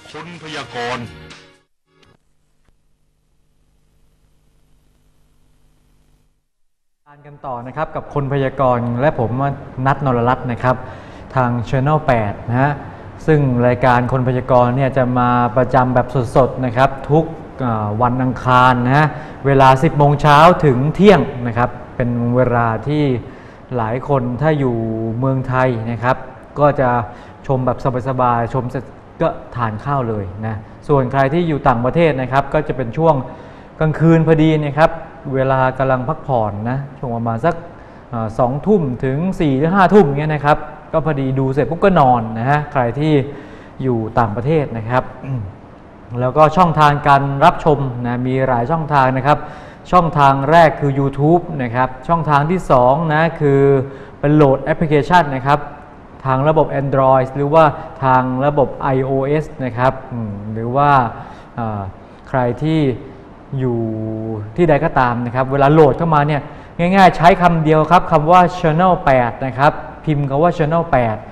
คนพยากรณ์กันต่อนะครับกับคนพยากรณ์และผมนัท นรรัตน์นะครับทาง Channel 8 นะฮะซึ่งรายการคนพยากรณ์เนี่ยจะมาประจำแบบสดๆนะครับทุกวันอังคารนะฮะเวลา 10 โมงเช้าถึงเที่ยงนะครับเป็นเวลาที่หลายคนถ้าอยู่เมืองไทยนะครับก็จะชมแบบสบายๆชมเสร็จก็ทานข้าวเลยนะส่วนใครที่อยู่ต่างประเทศนะครับก็จะเป็นช่วงกลางคืนพอดีนะครับเวลากำลังพักผ่อนนะช่วงประมาณสัก2 ทุ่มถึง4 หรือ 5 ทุ่มเงี้ยนะครับก็พอดีดูเสร็จปุ๊บก็นอนนะฮะใครที่อยู่ต่างประเทศนะครับ แล้วก็ช่องทางการรับชมนะมีหลายช่องทางนะครับช่องทางแรกคือ YouTube นะครับช่องทางที่2นะคือเป็นโหลดแอปพลิเคชันนะครับทางระบบ Android หรือว่าทางระบบ iOS นะครับหรือว่าใครที่อยู่ที่ใดก็ตามนะครับเวลาโหลดเข้ามาเนี่ยง่ายๆใช้คำเดียวครับคำว่า Channel 8 นะครับพิมพ์คำว่า Channel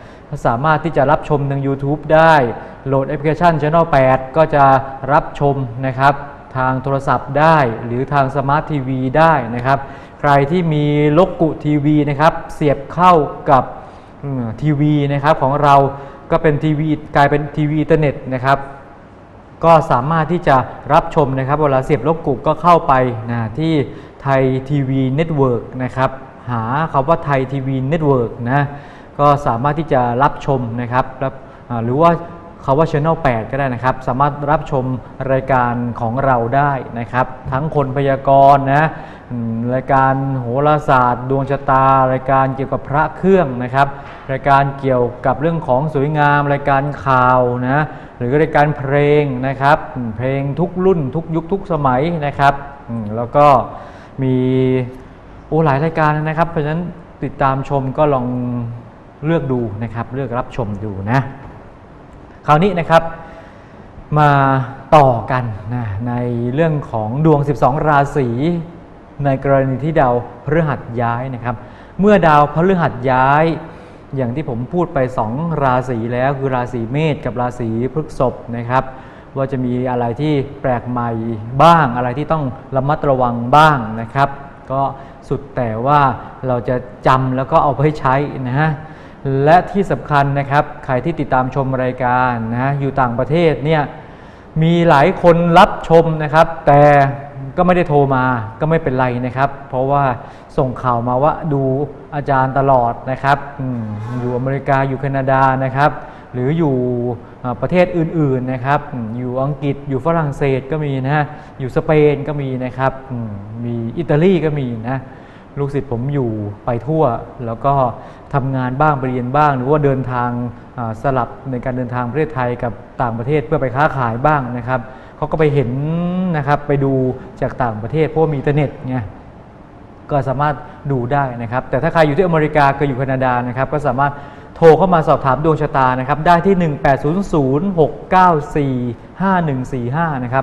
8 สามารถที่จะรับชมทาง YouTube ได้โหลดแอปพลิเคชัน Channel 8 ก็จะรับชมนะครับทางโทรศัพท์ได้หรือทางสมาร์ททีวีได้นะครับใครที่มีโลกุทีวีนะครับเสียบเข้ากับทีวีนะครับของเราก็เป็นทีวีกลายเป็นทีวีอินเทอร์เน็ตนะครับก็สามารถที่จะรับชมนะครับเวลาเสียบโลกุก็เข้าไปนะที่ไทยทีวีเน็ตเวิร์กนะครับหาคำว่าไทยทีวีเน็ตเวิร์กนะก็สามารถที่จะรับชมนะครับหรือว่าคำว่า Channel 8 ก็ได้นะครับสามารถรับชมรายการของเราได้นะครับทั้งคนพยากรณ์นะรายการโหราศาสตร์ดวงชะตารายการเกี่ยวกับพระเครื่องนะครับรายการเกี่ยวกับเรื่องของสวยงามรายการข่าวนะหรือรายการเพลงนะครับเพลงทุกรุ่นทุกยุคทุกสมัยนะครับแล้วก็มีหลายรายการนะครับเพราะฉะนั้นติดตามชมก็ลองเลือกดูนะครับเลือกรับชมดูนะคราวนี้นะครับมาต่อกันนะในเรื่องของดวง12 ราศีในกรณีที่ดาวพฤหัสย้ายนะครับเมื่อดาวพฤหัสย้ายอย่างที่ผมพูดไป2 ราศีแล้วคือราศีเมษกับราศีพฤษภนะครับว่าจะมีอะไรที่แปลกใหม่บ้างอะไรที่ต้องระมัดระวังบ้างนะครับก็สุดแต่ว่าเราจะจำแล้วก็เอาไปใช้นะฮะและที่สำคัญนะครับใครที่ติดตามชมรายการนะอยู่ต่างประเทศเนี่ยมีหลายคนรับชมนะครับแต่ก็ไม่ได้โทรมาก็ไม่เป็นไรนะครับเพราะว่าส่งข่าวมาว่าดูอาจารย์ตลอดนะครับอยู่อเมริกาอยู่แคนาดานะครับหรืออยู่ประเทศอื่นๆนะครับอยู่อังกฤษอยู่ฝรั่งเศสก็มีนะอยู่สเปนก็มีนะครับมีอิตาลีก็มีนะลูกศิษย์ผมอยู่ไปทั่วแล้วก็ทำงานบ้างไปเรียนบ้างหรือว่าเดินทางสลับในการเดินทางประเทศไทยกับต่างประเทศเพื่อไปค้าขายบ้างนะครับเขาก็ไปเห็นนะครับไปดูจากต่างประเทศเพราะมีอินเทอร์เน็ตไงก็สามารถดูได้นะครับแต่ถ้าใครอยู่ที่อเมริกาก็อยู่แคนาดานะครับก็สามารถโทรเข้ามาสอบถามดวงชะตานะครับได้ที่1800-694-5145นะครับ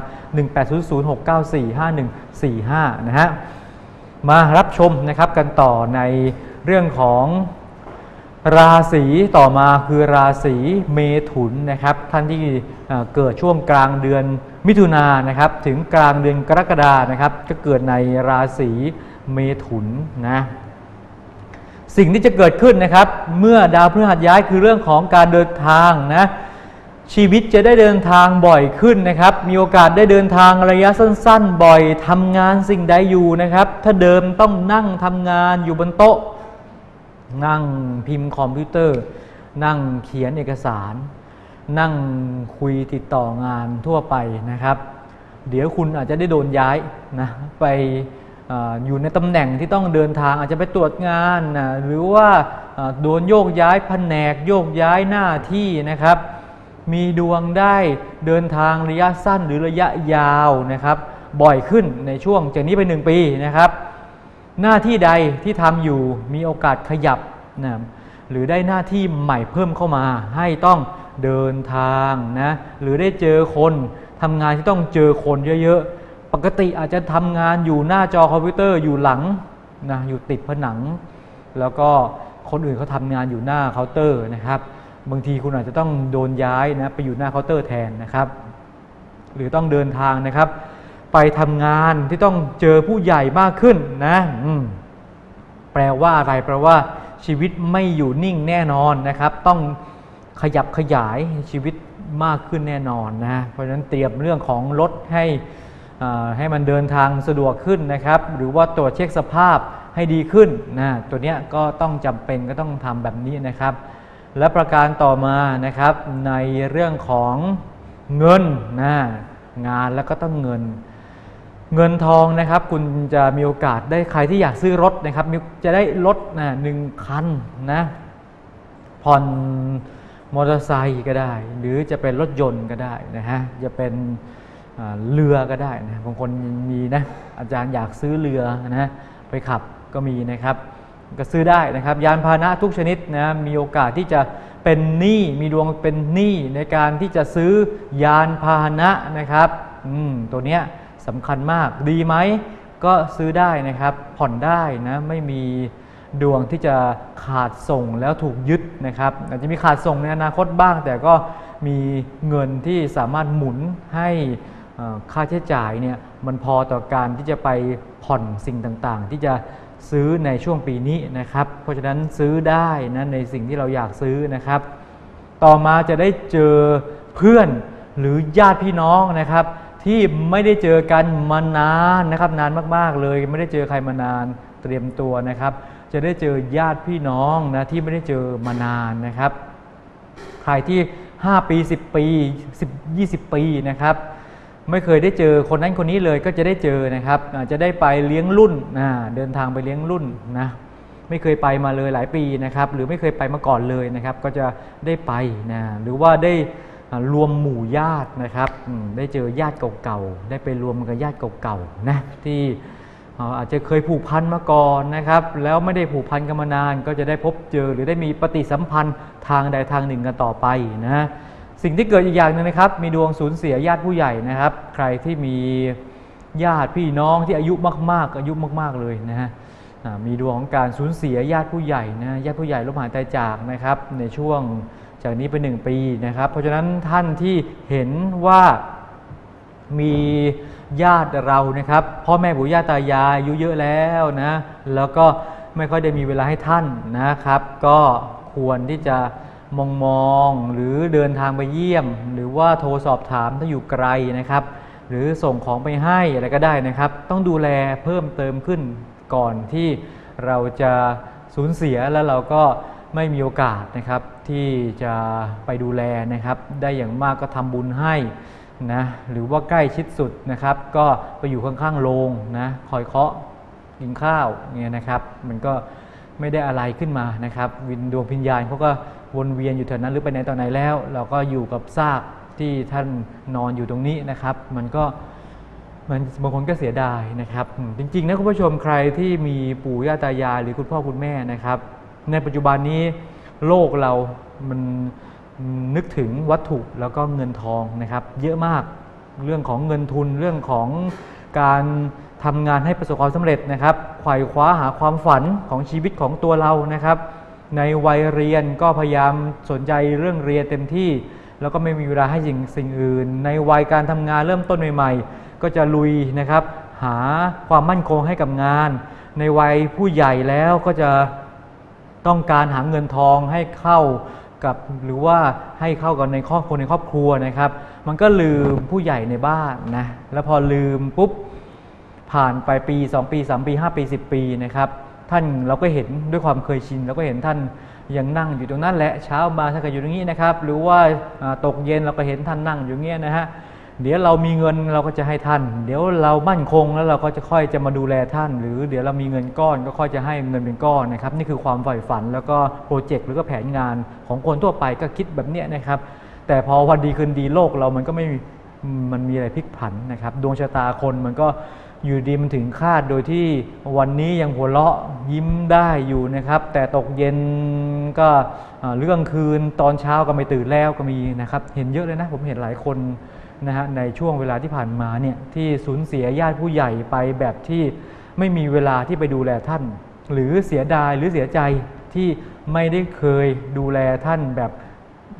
1800-694-5145นะฮะมารับชมนะครับกันต่อในเรื่องของราศีต่อมาคือราศีเมถุนนะครับท่านที่เกิดช่วงกลางเดือนมิถุนายนนะครับถึงกลางเดือนกรกฎานะครับจะเกิดในราศีเมถุนนะสิ่งที่จะเกิดขึ้นนะครับเมื่อดาวพฤหัสย้ายคือเรื่องของการเดินทางนะชีวิตจะได้เดินทางบ่อยขึ้นนะครับมีโอกาสได้เดินทางระยะสั้นๆบ่อยทำงานสิ่งใดอยู่นะครับถ้าเดิมต้องนั่งทำงานอยู่บนโต๊ะนั่งพิมพ์คอมพิวเตอร์นั่งเขียนเอกสารนั่งคุยติดต่องานทั่วไปนะครับเดี๋ยวคุณอาจจะได้โดนย้ายนะไปอยู่ในตำแหน่งที่ต้องเดินทางอาจจะไปตรวจงานนะหรือว่าโดนโยกย้ายแผนกโยกย้ายหน้าที่นะครับมีดวงได้เดินทางระยะสั้นหรือระยะยาวนะครับบ่อยขึ้นในช่วงจากนี้ไป1 ปีนะครับหน้าที่ใดที่ทำอยู่มีโอกาสขยับนะหรือได้หน้าที่ใหม่เพิ่มเข้ามาให้ต้องเดินทางนะหรือได้เจอคนทำงานที่ต้องเจอคนเยอะๆปกติอาจจะทำงานอยู่หน้าจอคอมพิวเตอร์อยู่หลังนะอยู่ติดผนังแล้วก็คนอื่นเขาทำงานอยู่หน้าเคาน์เตอร์นะครับบางทีคุณอาจจะต้องโดนย้ายนะไปอยู่หน้าเคาน์เตอร์แทนนะครับหรือต้องเดินทางนะครับไปทำงานที่ต้องเจอผู้ใหญ่มากขึ้นนะแปลว่าอะไรแปลว่าชีวิตไม่อยู่นิ่งแน่นอนนะครับต้องขยับขยายชีวิตมากขึ้นแน่นอนนะเพราะฉะนั้นเตรียมเรื่องของรถให้มันเดินทางสะดวกขึ้นนะครับหรือว่าตรวจเช็คสภาพให้ดีขึ้นนะตัวเนี้ยก็ต้องจำเป็นก็ต้องทำแบบนี้นะครับและประการต่อมานะครับในเรื่องของเงินนะงานแล้วก็ต้องเงินทองนะครับคุณจะมีโอกาสได้ใครที่อยากซื้อรถนะครับจะได้รถ1 คันนะผ่อนมอเตอร์ไซค์ก็ได้หรือจะเป็นรถยนต์ก็ได้นะฮะจะเป็นเรือก็ได้นะบางคนมีนะอาจารย์อยากซื้อเรือนะไปขับก็มีนะครับก็ซื้อได้นะครับยานพาหนะทุกชนิดนะมีโอกาสที่จะเป็นหนี้มีดวงเป็นหนี้ในการที่จะซื้อยานพาหนะนะครับตัวเนี้ยสำคัญมากดีไหมก็ซื้อได้นะครับผ่อนได้นะไม่มีดวงที่จะขาดส่งแล้วถูกยึดนะครับอาจจะมีขาดส่งในอนาคตบ้างแต่ก็มีเงินที่สามารถหมุนให้ค่าใช้จ่ายเนี่ยมันพอต่อการที่จะไปผ่อนสิ่งต่างๆที่จะซื้อในช่วงปีนี้นะครับเพราะฉะนั้นซื้อได้นะในสิ่งที่เราอยากซื้อนะครับต่อมาจะได้เจอเพื่อนหรือญาติพี่น้องนะครับที่ไม่ได้เจอกันมานานนะครับนานมากๆเลยไม่ได้เจอใครมานานเตรียมตัวนะครับจะได้เจอญาติพี่น้องนะที่ไม่ได้เจอมานานนะครับใครที่5 ปี10 ปี20 ปีนะครับไม่เคยได้เจอคนนั้นคนนี้เลยก็จะได้เจอนะครับจะได้ไปเลี้ยงรุ่นเดินทางไปเลี้ยงรุ่นนะไม่เคยไปมาเลยหลายปีนะครับหรือไม่เคยไปมาก่อนเลยนะครับก็จะได้ไปนะหรือว่าได้รวมหมู่ญาตินะครับได้เจอญาติเก่าๆได้ไปรวมกับญาติเก่าๆนะที่อาจจะเคยผูกพันมาก่อนนะครับแล้วไม่ได้ผูกพันกันมานานก็จะได้พบเจอหรือได้มีปฏิสัมพันธ์ทางใดทางหนึ่งกันต่อไปนะสิ่งที่เกิดอีกอย่างหนึ่งนะครับมีดวงสูญเสียญาติผู้ใหญ่นะครับใครที่มีญาติพี่น้องที่อายุมากๆเลยนะฮะมีดวงของการสูญเสียญาติผู้ใหญ่นะญาติผู้ใหญ่ล้มหายตายจากนะครับในช่วงจากนี้ไป1 ปีนะครับเพราะฉะนั้นท่านที่เห็นว่ามีญาติเรานะครับพ่อแม่ปู่ย่าตายายอายุเยอะแล้วนะแล้วก็ไม่ค่อยได้มีเวลาให้ท่านนะครับก็ควรที่จะมองหรือเดินทางไปเยี่ยมหรือว่าโทรสอบถามถ้าอยู่ไกลนะครับหรือส่งของไปให้อะไรก็ได้นะครับต้องดูแลเพิ่มเติมขึ้นก่อนที่เราจะสูญเสียแล้วเราก็ไม่มีโอกาสนะครับที่จะไปดูแลนะครับได้อย่างมากก็ทำบุญให้นะหรือว่าใกล้ชิดสุดนะครับก็ไปอยู่ข้างๆโรงนะคอยเคาะกินข้าวเนี่ยนะครับมันก็ไม่ได้อะไรขึ้นมานะครับดวงวิญญาณเขาก็วนเวียนอยู่แถวนั้นหรือไปไหนต่อไหนแล้วเราก็อยู่กับซากที่ท่านนอนอยู่ตรงนี้นะครับมันบางคนก็เสียดายนะครับจริงๆนะคุณผู้ชมใครที่มีปู่ย่าตายายหรือคุณพ่อคุณแม่นะครับในปัจจุบันนี้โลกเรามันนึกถึงวัตถุแล้วก็เงินทองนะครับเยอะมากเรื่องของเงินทุนเรื่องของการทำงานให้ประสบความสำเร็จนะครับไขว่คว้าหาความฝันของชีวิตของตัวเรานะครับในวัยเรียนก็พยายามสนใจเรื่องเรียนเต็มที่แล้วก็ไม่มีเวลาให้สิ่งอื่นในวัยการทำงานเริ่มต้นใหม่ๆก็จะลุยนะครับหาความมั่นคงให้กับงานในวัยผู้ใหญ่แล้วก็จะต้องการหาเงินทองให้เข้ากับหรือว่าให้เข้ากับในครอบครัวนะครับมันก็ลืมผู้ใหญ่ในบ้านนะแล้วพอลืมปุ๊บผ่านไปปี2 ปี3 ปี5 ปี10 ปีนะครับท่านเราก็เห็นด้วยความเคยชินเราก็เห็นท่านยังนั่งอยู่ตรงนั้นแหละเช้ามาท่านก็อยู่ตรงนี้นะครับหรือว่าตกเย็นเราก็เห็นท่านนั่งอยู่เงี้ยนะฮะเดี๋ยวเรามีเงินเราก็จะให้ท่านเดี๋ยวเรามั่นคงแล้วเราก็จะค่อยจะมาดูแลท่านหรือเดี๋ยวเรามีเงินก้อนก็ค่อยจะให้เงินเป็นก้อนนะครับนี่คือความใฝ่ฝันแล้วก็โปรเจกต์หรือก็แผนงานของคนทั่วไปก็คิดแบบนี้นะครับแต่พอวันดีคืนดีโลกเรามันก็ไม่มันมีอะไรพลิกผันนะครับดวงชะตาคนมันก็อยู่ดีมันถึงคาดโดยที่วันนี้ยังหัวเราะยิ้มได้อยู่นะครับแต่ตกเย็นก็เรื่องคืนตอนเช้าก็ไม่ตื่นแล้วก็มีนะครับเห็นเยอะเลยนะผมเห็นหลายคนนะฮะในช่วงเวลาที่ผ่านมาเนี่ยที่สูญเสียญาติผู้ใหญ่ไปแบบที่ไม่มีเวลาที่ไปดูแลท่านหรือเสียดายหรือเสียใจที่ไม่ได้เคยดูแลท่านแบบ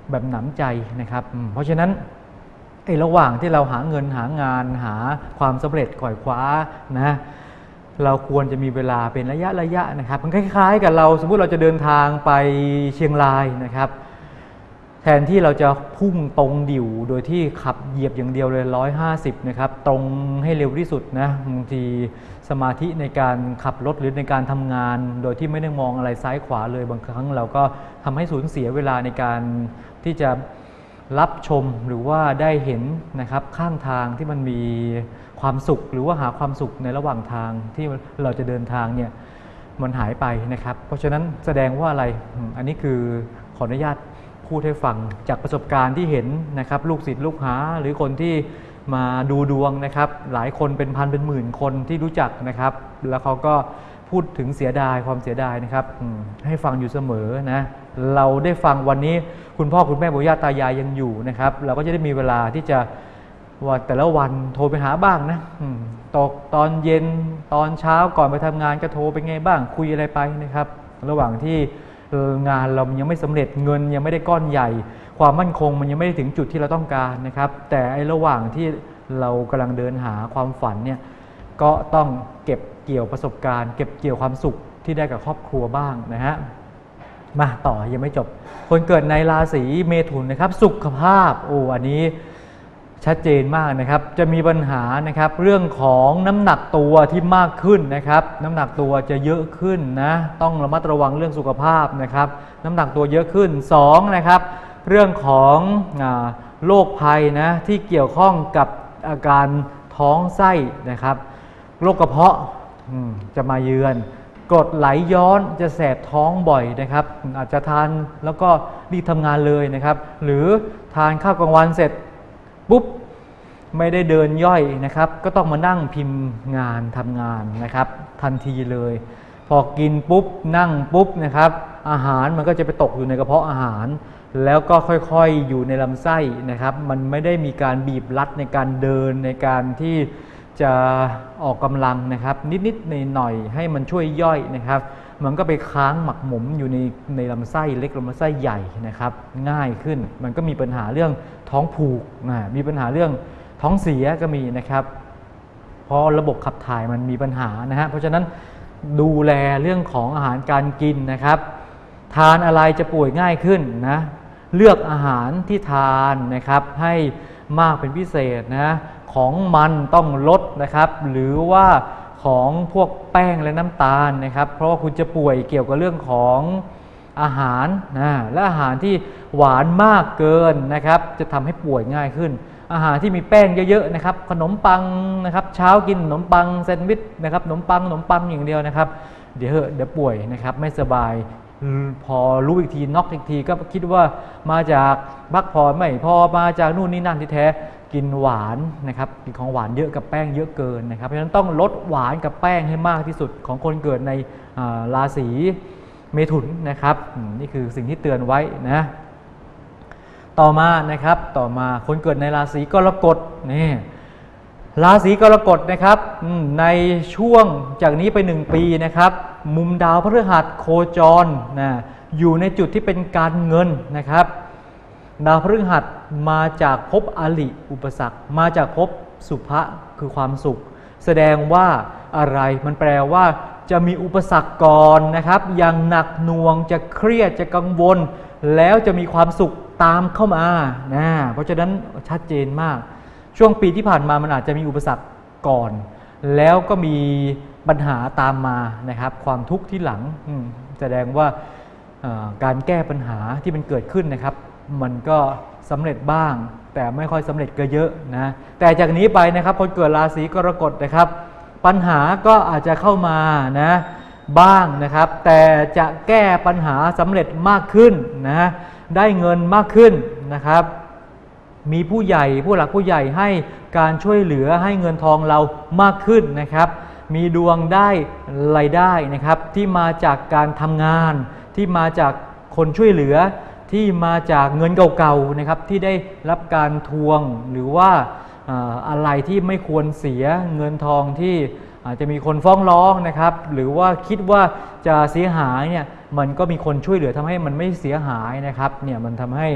แบบหนำใจนะครับเพราะฉะนั้นระหว่างที่เราหาเงินหางานหาความสำเร็จขวายคว้านะเราควรจะมีเวลาเป็นระยะนะครับมันคล้ายๆกับเราสมมุติเราจะเดินทางไปเชียงรายนะครับแทนที่เราจะพุ่งตรงดิ่วโดยที่ขับเหยียบอย่างเดียวเลย150นะครับตรงให้เร็วที่สุดนะบางทีสมาธิในการขับรถหรือในการทำงานโดยที่ไม่ได้มองอะไรซ้ายขวาเลยบางครั้งเราก็ทำให้สูญเสียเวลาในการที่จะรับชมหรือว่าได้เห็นนะครับข้างทางที่มันมีความสุขหรือว่าหาความสุขในระหว่างทางที่เราจะเดินทางเนี่ยมันหายไปนะครับเพราะฉะนั้นแสดงว่าอะไรอันนี้คือขออนุญาตพูดให้ฟังจากประสบการณ์ที่เห็นนะครับลูกศิษย์ลูกหาหรือคนที่มาดูดวงนะครับหลายคนเป็นพันเป็นหมื่นคนที่รู้จักนะครับแล้วเขาก็พูดถึงเสียดายความเสียดายนะครับให้ฟังอยู่เสมอนะเราได้ฟังวันนี้คุณพ่อคุณแม่ปู่ย่าตายายยังอยู่นะครับเราก็จะได้มีเวลาที่จะว่าแต่ละวันโทรไปหาบ้างนะตอนเย็นตอนเช้าก่อนไปทำงานก็โทรไปไงบ้างคุยอะไรไปนะครับระหว่างที่งานเรายังไม่สำเร็จเงินยังไม่ได้ก้อนใหญ่ความมั่นคงมันยังไม่ได้ถึงจุดที่เราต้องการนะครับแต่ระหว่างที่เรากำลังเดินหาความฝันเนี่ยก็ต้องเก็บเกี่ยวประสบการณ์เก็บเกี่ยวความสุขที่ได้กับครอบครัวบ้างนะฮะมาต่อยังไม่จบคนเกิดในราศีเมถุนนะครับสุขภาพอันนี้ชัดเจนมากนะครับจะมีปัญหานะครับเรื่องของน้ำหนักตัวที่มากขึ้นนะครับน้ำหนักตัวจะเยอะขึ้นนะต้องระมัดระวังเรื่องสุขภาพนะครับน้ำหนักตัวเยอะขึ้น2นะครับเรื่องของโรคภัยนะที่เกี่ยวข้องกับอาการท้องไส้นะครับโรคกระเพาะจะมาเยือนกรดไหลย้อนจะแสบท้องบ่อยนะครับอาจจะทานแล้วก็รีบทำงานเลยนะครับหรือทานข้าวกลางวันเสร็จปุ๊บไม่ได้เดินย่อยนะครับก็ต้องมานั่งพิมพ์งานทำงานนะครับทันทีเลยพอกินปุ๊บนั่งปุ๊บนะครับอาหารมันก็จะไปตกอยู่ในกระเพาะอาหารแล้วก็ค่อยๆอยู่ในลำไส้นะครับมันไม่ได้มีการบีบรัดในการเดินในการที่จะออกกำลังนะครับนิดๆหน่อยๆให้มันช่วยย่อยนะครับมันก็ไปค้างหมักหมมอยู่ในลำไส้เล็กลำไส้ใหญ่นะครับง่ายขึ้นมันก็มีปัญหาเรื่องท้องผูกมีปัญหาเรื่องท้องเสียก็มีนะครับเพราะระบบขับถ่ายมันมีปัญหานะฮะเพราะฉะนั้นดูแลเรื่องของอาหารการกินนะครับทานอะไรจะป่วยง่ายขึ้นนะเลือกอาหารที่ทานนะครับให้มากเป็นพิเศษนะของมันต้องลดนะครับหรือว่าของพวกแป้งและน้ำตาลนะครับเพราะว่าคุณจะป่วยเกี่ยวกับเรื่องของอาหารและอาหารที่หวานมากเกินนะครับจะทำให้ป่วยง่ายขึ้นอาหารที่มีแป้งเยอะๆนะครับขนมปังนะครับเช้ากินขนมปังแซนด์วิชนะครับขนมปังอย่างเดียวนะครับเดี๋ยวป่วยนะครับไม่สบายพอรู้อีกทีน็อกอีกทีก็คิดว่ามาจากพักผ่อนไม่พอมาจากนู่นนี่นั่นที่แท้กินหวานนะครับกินของหวานเยอะกับแป้งเยอะเกินนะครับเพราะฉะนั้นต้องลดหวานกับแป้งให้มากที่สุดของคนเกิดในราศีเมถุนนะครับนี่คือสิ่งที่เตือนไว้นะต่อมานะครับคนเกิดในราศีกรกฎนี่ราศีกรกฎนะครับในช่วงจากนี้ไป1 ปีนะครับมุมดาวพฤหัสโคจรอยู่ในจุดที่เป็นการเงินนะครับดาวพฤหัสมาจากภพอริอุปสรรคมาจากภพสุภะคือความสุขแสดงว่าอะไรมันแปลว่าจะมีอุปสรรคก่อนนะครับอย่างหนักหน่วงจะเครียดจะกังวลแล้วจะมีความสุขตามเข้ามาเพราะฉะนั้นชัดเจนมากช่วงปีที่ผ่านมามันอาจจะมีอุปสรรคก่อนแล้วก็มีปัญหาตามมานะครับความทุกข์ที่หลังแสดงว่าการแก้ปัญหาที่มันเกิดขึ้นนะครับมันก็สำเร็จบ้างแต่ไม่ค่อยสำเร็จก็เยอะนะแต่จากนี้ไปนะครับคนเกิดราศีกรกฎนะครับปัญหาก็อาจจะเข้ามานะบ้างนะครับแต่จะแก้ปัญหาสำเร็จมากขึ้นนะได้เงินมากขึ้นนะครับมีผู้ใหญ่ผู้หลักผู้ใหญ่ให้การช่วยเหลือให้เงินทองเรามากขึ้นนะครับมีดวงได้รายได้นะครับที่มาจากการทำงานที่มาจากคนช่วยเหลือที่มาจากเงินเก่าๆนะครับที่ได้รับการทวงหรือว่าอะไรที่ไม่ควรเสียเงินทองที่อาจจะมีคนฟ้องร้องนะครับหรือว่าคิดว่าจะเสียหายเนี่ยมันก็มีคนช่วยเหลือทำให้มันไม่เสียหายนะครับเนี่ยมันทำให้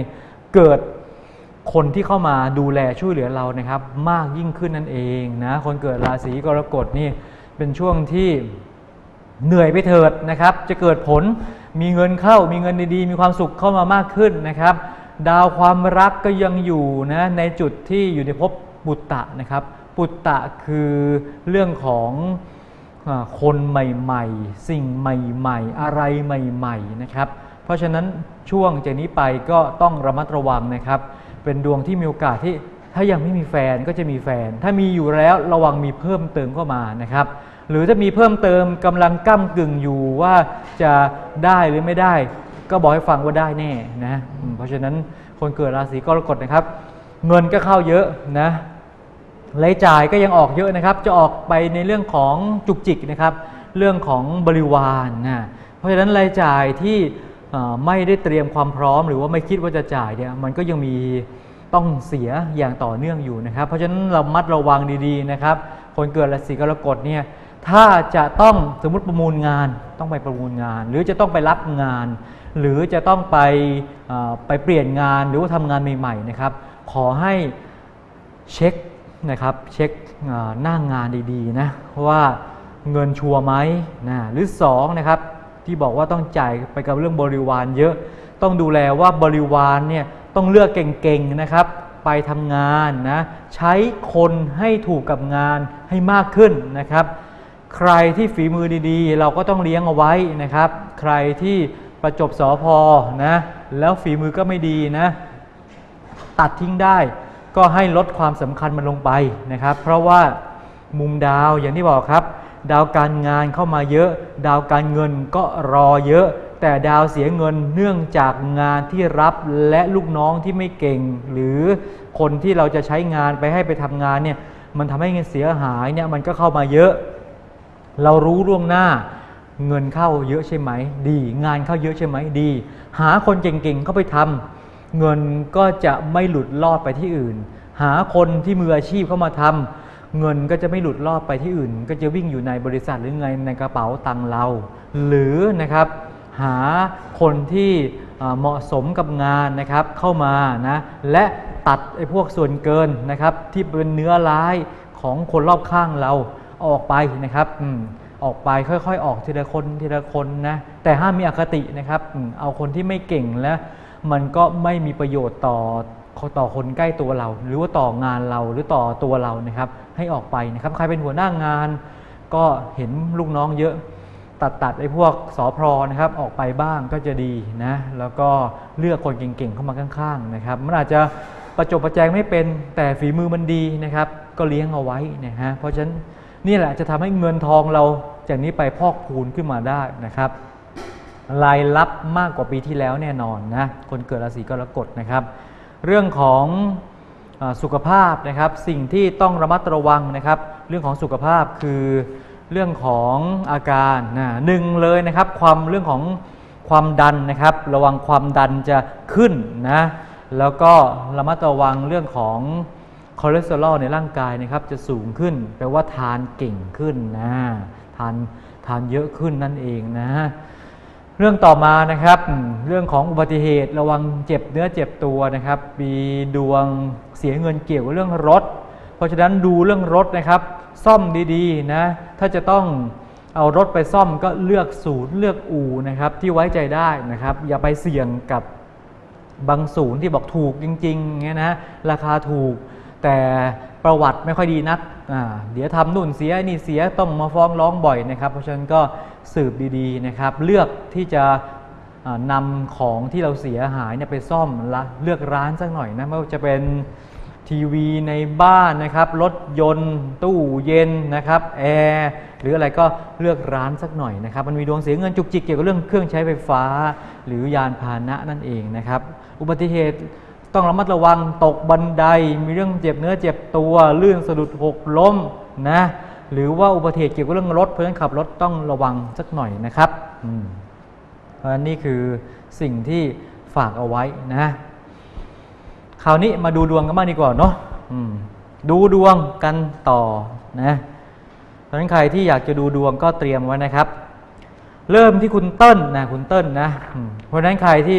เกิดคนที่เข้ามาดูแลช่วยเหลือเรานะครับมากยิ่งขึ้นนั่นเองนะคนเกิดราศีกรกฎนี่เป็นช่วงที่เหนื่อยไปเถิดนะครับจะเกิดผลมีเงินเข้ามีเงินดีๆมีความสุขเข้ามามากขึ้นนะครับดาวความรักก็ยังอยู่นะในจุดที่อยู่ในภพปุตตะนะครับปุตตะคือเรื่องของคนใหม่ๆสิ่งใหม่ๆอะไรใหม่ๆนะครับเพราะฉะนั้นช่วงจากนี้ไปก็ต้องระมัดระวังนะครับเป็นดวงที่มีโอกาสที่ถ้ายังไม่มีแฟนก็จะมีแฟนถ้ามีอยู่แล้วระวังมีเพิ่มเติมเข้ามานะครับหรือถ้ามีเพิ่มเติมกำลังก้ำกึ่งอยู่ว่าจะได้หรือไม่ได้ก็บอกให้ฟังว่าได้แน่นะเพราะฉะนั้นคนเกิดราศีกรกฎนะครับเงินก็เข้าเยอะนะรายจ่ายก็ยังออกเยอะนะครับจะออกไปในเรื่องของจุกจิกนะครับเรื่องของบริวารนะเพราะฉะนั้นรายจ่ายที่ไม่ได้เตรียมความพร้อมหรือว่าไม่คิดว่าจะจ่ายเนี่ยมันก็ยังมีต้องเสียอย่างต่อเนื่องอยู่นะครับเพราะฉะนั้นเรามัดระวังดีๆนะครับคนเกิดราศีกรกฎเนี่ยถ้าจะต้องสมมุติประมูลงานต้องไปประมูลงานหรือจะต้องไปรับงานหรือจะต้องไปเปลี่ยนงานหรือว่าทำงานใหม่ๆนะครับขอให้เช็คนะครับเช็คหน้างานดีๆนะว่าเงินชัวร์ไหมนะหรือ2นะครับที่บอกว่าต้องจ่ายไปกับเรื่องบริวารเยอะต้องดูแลว่าบริวารเนี่ยต้องเลือกเก่งๆนะครับไปทำงานนะใช้คนให้ถูกกับงานให้มากขึ้นนะครับใครที่ฝีมือดีๆเราก็ต้องเลี้ยงเอาไว้นะครับใครที่ประจบสพนะแล้วฝีมือก็ไม่ดีนะตัดทิ้งได้ก็ให้ลดความสำคัญมันลงไปนะครับเพราะว่ามุมดาวอย่างที่บอกครับดาวการงานเข้ามาเยอะดาวการเงินก็รอเยอะแต่ดาวเสียเงินเนื่องจากงานที่รับและลูกน้องที่ไม่เก่งหรือคนที่เราจะใช้งานไปให้ไปทำงานเนี่ยมันทำให้เงินเสียหายเนี่ยมันก็เข้ามาเยอะเรารู้ล่วงหน้าเงินเข้าเยอะใช่ไหมดีงานเข้าเยอะใช่ไหมดีหาคนเก่งๆเข้าไปทำเงินก็จะไม่หลุดลอดไปที่อื่นหาคนที่มืออาชีพเข้ามาทำเงินก็จะไม่หลุดลอดไปที่อื่นก็จะวิ่งอยู่ในบริษัทหรือไงในกระเป๋าตังค์เราหรือนะครับหาคนที่เหมาะสมกับงานนะครับเข้ามานะและตัดไอ้พวกส่วนเกินนะครับที่เป็นเนื้อร้ายของคนรอบข้างเราออกไปนะครับออกไปค่อยๆออกทีละคนทีละคนนะแต่ห้ามมีอคตินะครับเอาคนที่ไม่เก่งและมันก็ไม่มีประโยชน์ต่อคนใกล้ตัวเราหรือว่าต่องานเราหรือต่อตัวเรานะครับให้ออกไปนะครับใครเป็นหัวหน้างานก็เห็นลูกน้องเยอะตัดไอ้พวกสพนะครับออกไปบ้างก็จะดีนะแล้วก็เลือกคนเก่งๆเข้ามาข้างๆนะครับมันอาจจะประจบประแจงไม่เป็นแต่ฝีมือมันดีนะครับก็เลี้ยงเอาไว้นะฮะเพราะฉะนั้นนี่แหละจะทำให้เงินทองเราจากนี้ไปพอกพูนขึ้นมาได้นะครับรายรับมากกว่าปีที่แล้วแน่นอนนะคนเกิดราศีกรกฎนะครับเรื่องของสุขภาพนะครับสิ่งที่ต้องระมัดระวังนะครับเรื่องของสุขภาพคือเรื่องของอาการหนึ่งเลยนะครับเรื่องของความดันนะครับระวังความดันจะขึ้นนะแล้วก็ระมัดระวังเรื่องของคอเลสเตอรอลในร่างกายนะครับจะสูงขึ้นแปลว่าทานเก่งขึ้นนะทานเยอะขึ้นนั่นเองนะเรื่องต่อมานะครับเรื่องของอุบัติเหตุระวังเจ็บเนื้อเจ็บตัวนะครับมีดวงเสียเงินเกี่ยวกับเรื่องรถเพราะฉะนั้นดูเรื่องรถนะครับซ่อมดีๆนะถ้าจะต้องเอารถไปซ่อมก็เลือกศูนย์เลือกอู่นะครับที่ไว้ใจได้นะครับอย่าไปเสี่ยงกับบางศูนย์ที่บอกถูกจริงๆเงี้ยนะราคาถูกแต่ประวัติไม่ค่อยดีนักเดี๋ยวทำนู่นเสียนี่เสียต้องมาฟ้องร้องบ่อยนะครับเพราะฉะนั้นก็สืบดีๆนะครับเลือกที่จะนำของที่เราเสียหายเนี่ยไปซ่อมละเลือกร้านสักหน่อยนะไม่ว่าจะเป็นทีวีในบ้านนะครับรถยนต์ตู้เย็นนะครับแอร์หรืออะไรก็เลือกร้านสักหน่อยนะครับมันมีดวงเสียเงินจุกจิกเกี่ยวกับเรื่องเครื่องใช้ไฟฟ้าหรือยานพาหนะนั่นเองนะครับอุบัติเหตุต้องระมัดระวังตกบันไดมีเรื่องเจ็บเนื้อเจ็บตัวลื่นสะดุดหกล้มนะหรือว่าอุบัติเหตุเกี่ยวกับเรื่องรถเพราะฉะนั้นขับรถต้องระวังสักหน่อยนะครับเพราะฉะนั้นนี่คือสิ่งที่ฝากเอาไว้นะคราวนี้มาดูดวงกันบ้างดีกว่าเนาะดูดวงกันต่อนะเพราะฉะนั้นใครที่อยากจะดูดวงก็เตรียมไว้นะครับเริ่มที่คุณเติ้ลนะเพราะฉะนั้นใครที่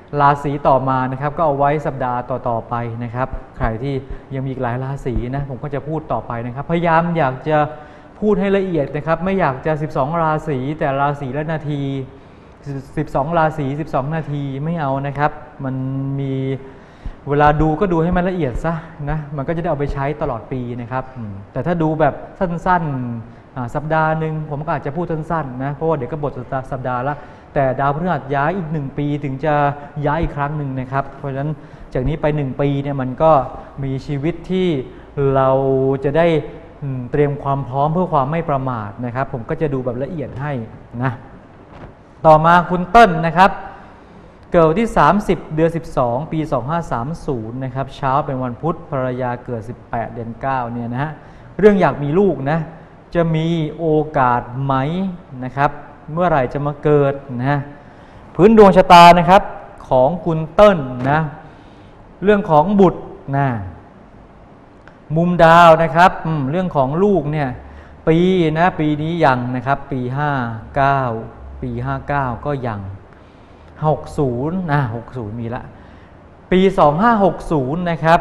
ราศีต่อมานะครับก็เอาไว้สัปดาห์ต่อๆไปนะครับใครที่ยังมีอีกหลายราศีนะผมก็จะพูดต่อไปนะครับพยายามอยากจะพูดให้ละเอียดนะครับไม่อยากจะ12ราศีแต่ราศีละนาที12ราศี12นาทีไม่เอานะครับมันมีเวลาดูก็ดูให้มันละเอียดซะนะมันก็จะได้เอาไปใช้ตลอดปีนะครับแต่ถ้าดูแบบสั้นๆสัปดาห์หนึ่งผมก็อาจจะพูดสั้นๆนะเพราะว่าเดี๋ยวก็บทสัปดาห์ละแต่ดาวพฤหัสย้ายอีก1ปีถึงจะย้ายอีกครั้งหนึ่งนะครับเพราะฉะนั้นจากนี้ไป1ปีเนี่ยมันก็มีชีวิตที่เราจะได้เตรียมความพร้อมเพื่อความไม่ประมาทนะครับผมก็จะดูแบบละเอียดให้นะต่อมาคุณเติ้ลนะครับเกิดที่30เดือน12ปี2530นะครับเช้าเป็นวันพุธภรรยาเกิด18เดือน9เนี่ยนะฮะเรื่องอยากมีลูกนะจะมีโอกาสไหมนะครับเมื่อไหร่จะมาเกิดนะพื้นดวงชะตานะครับของคุณเติ้ลนะเรื่องของบุตรนะมุมดาวนะครับเรื่องของลูกเนี่ยปีนี้ยังนะครับปี59ปี59ก็ยัง60 60มีละปี2560นะครับ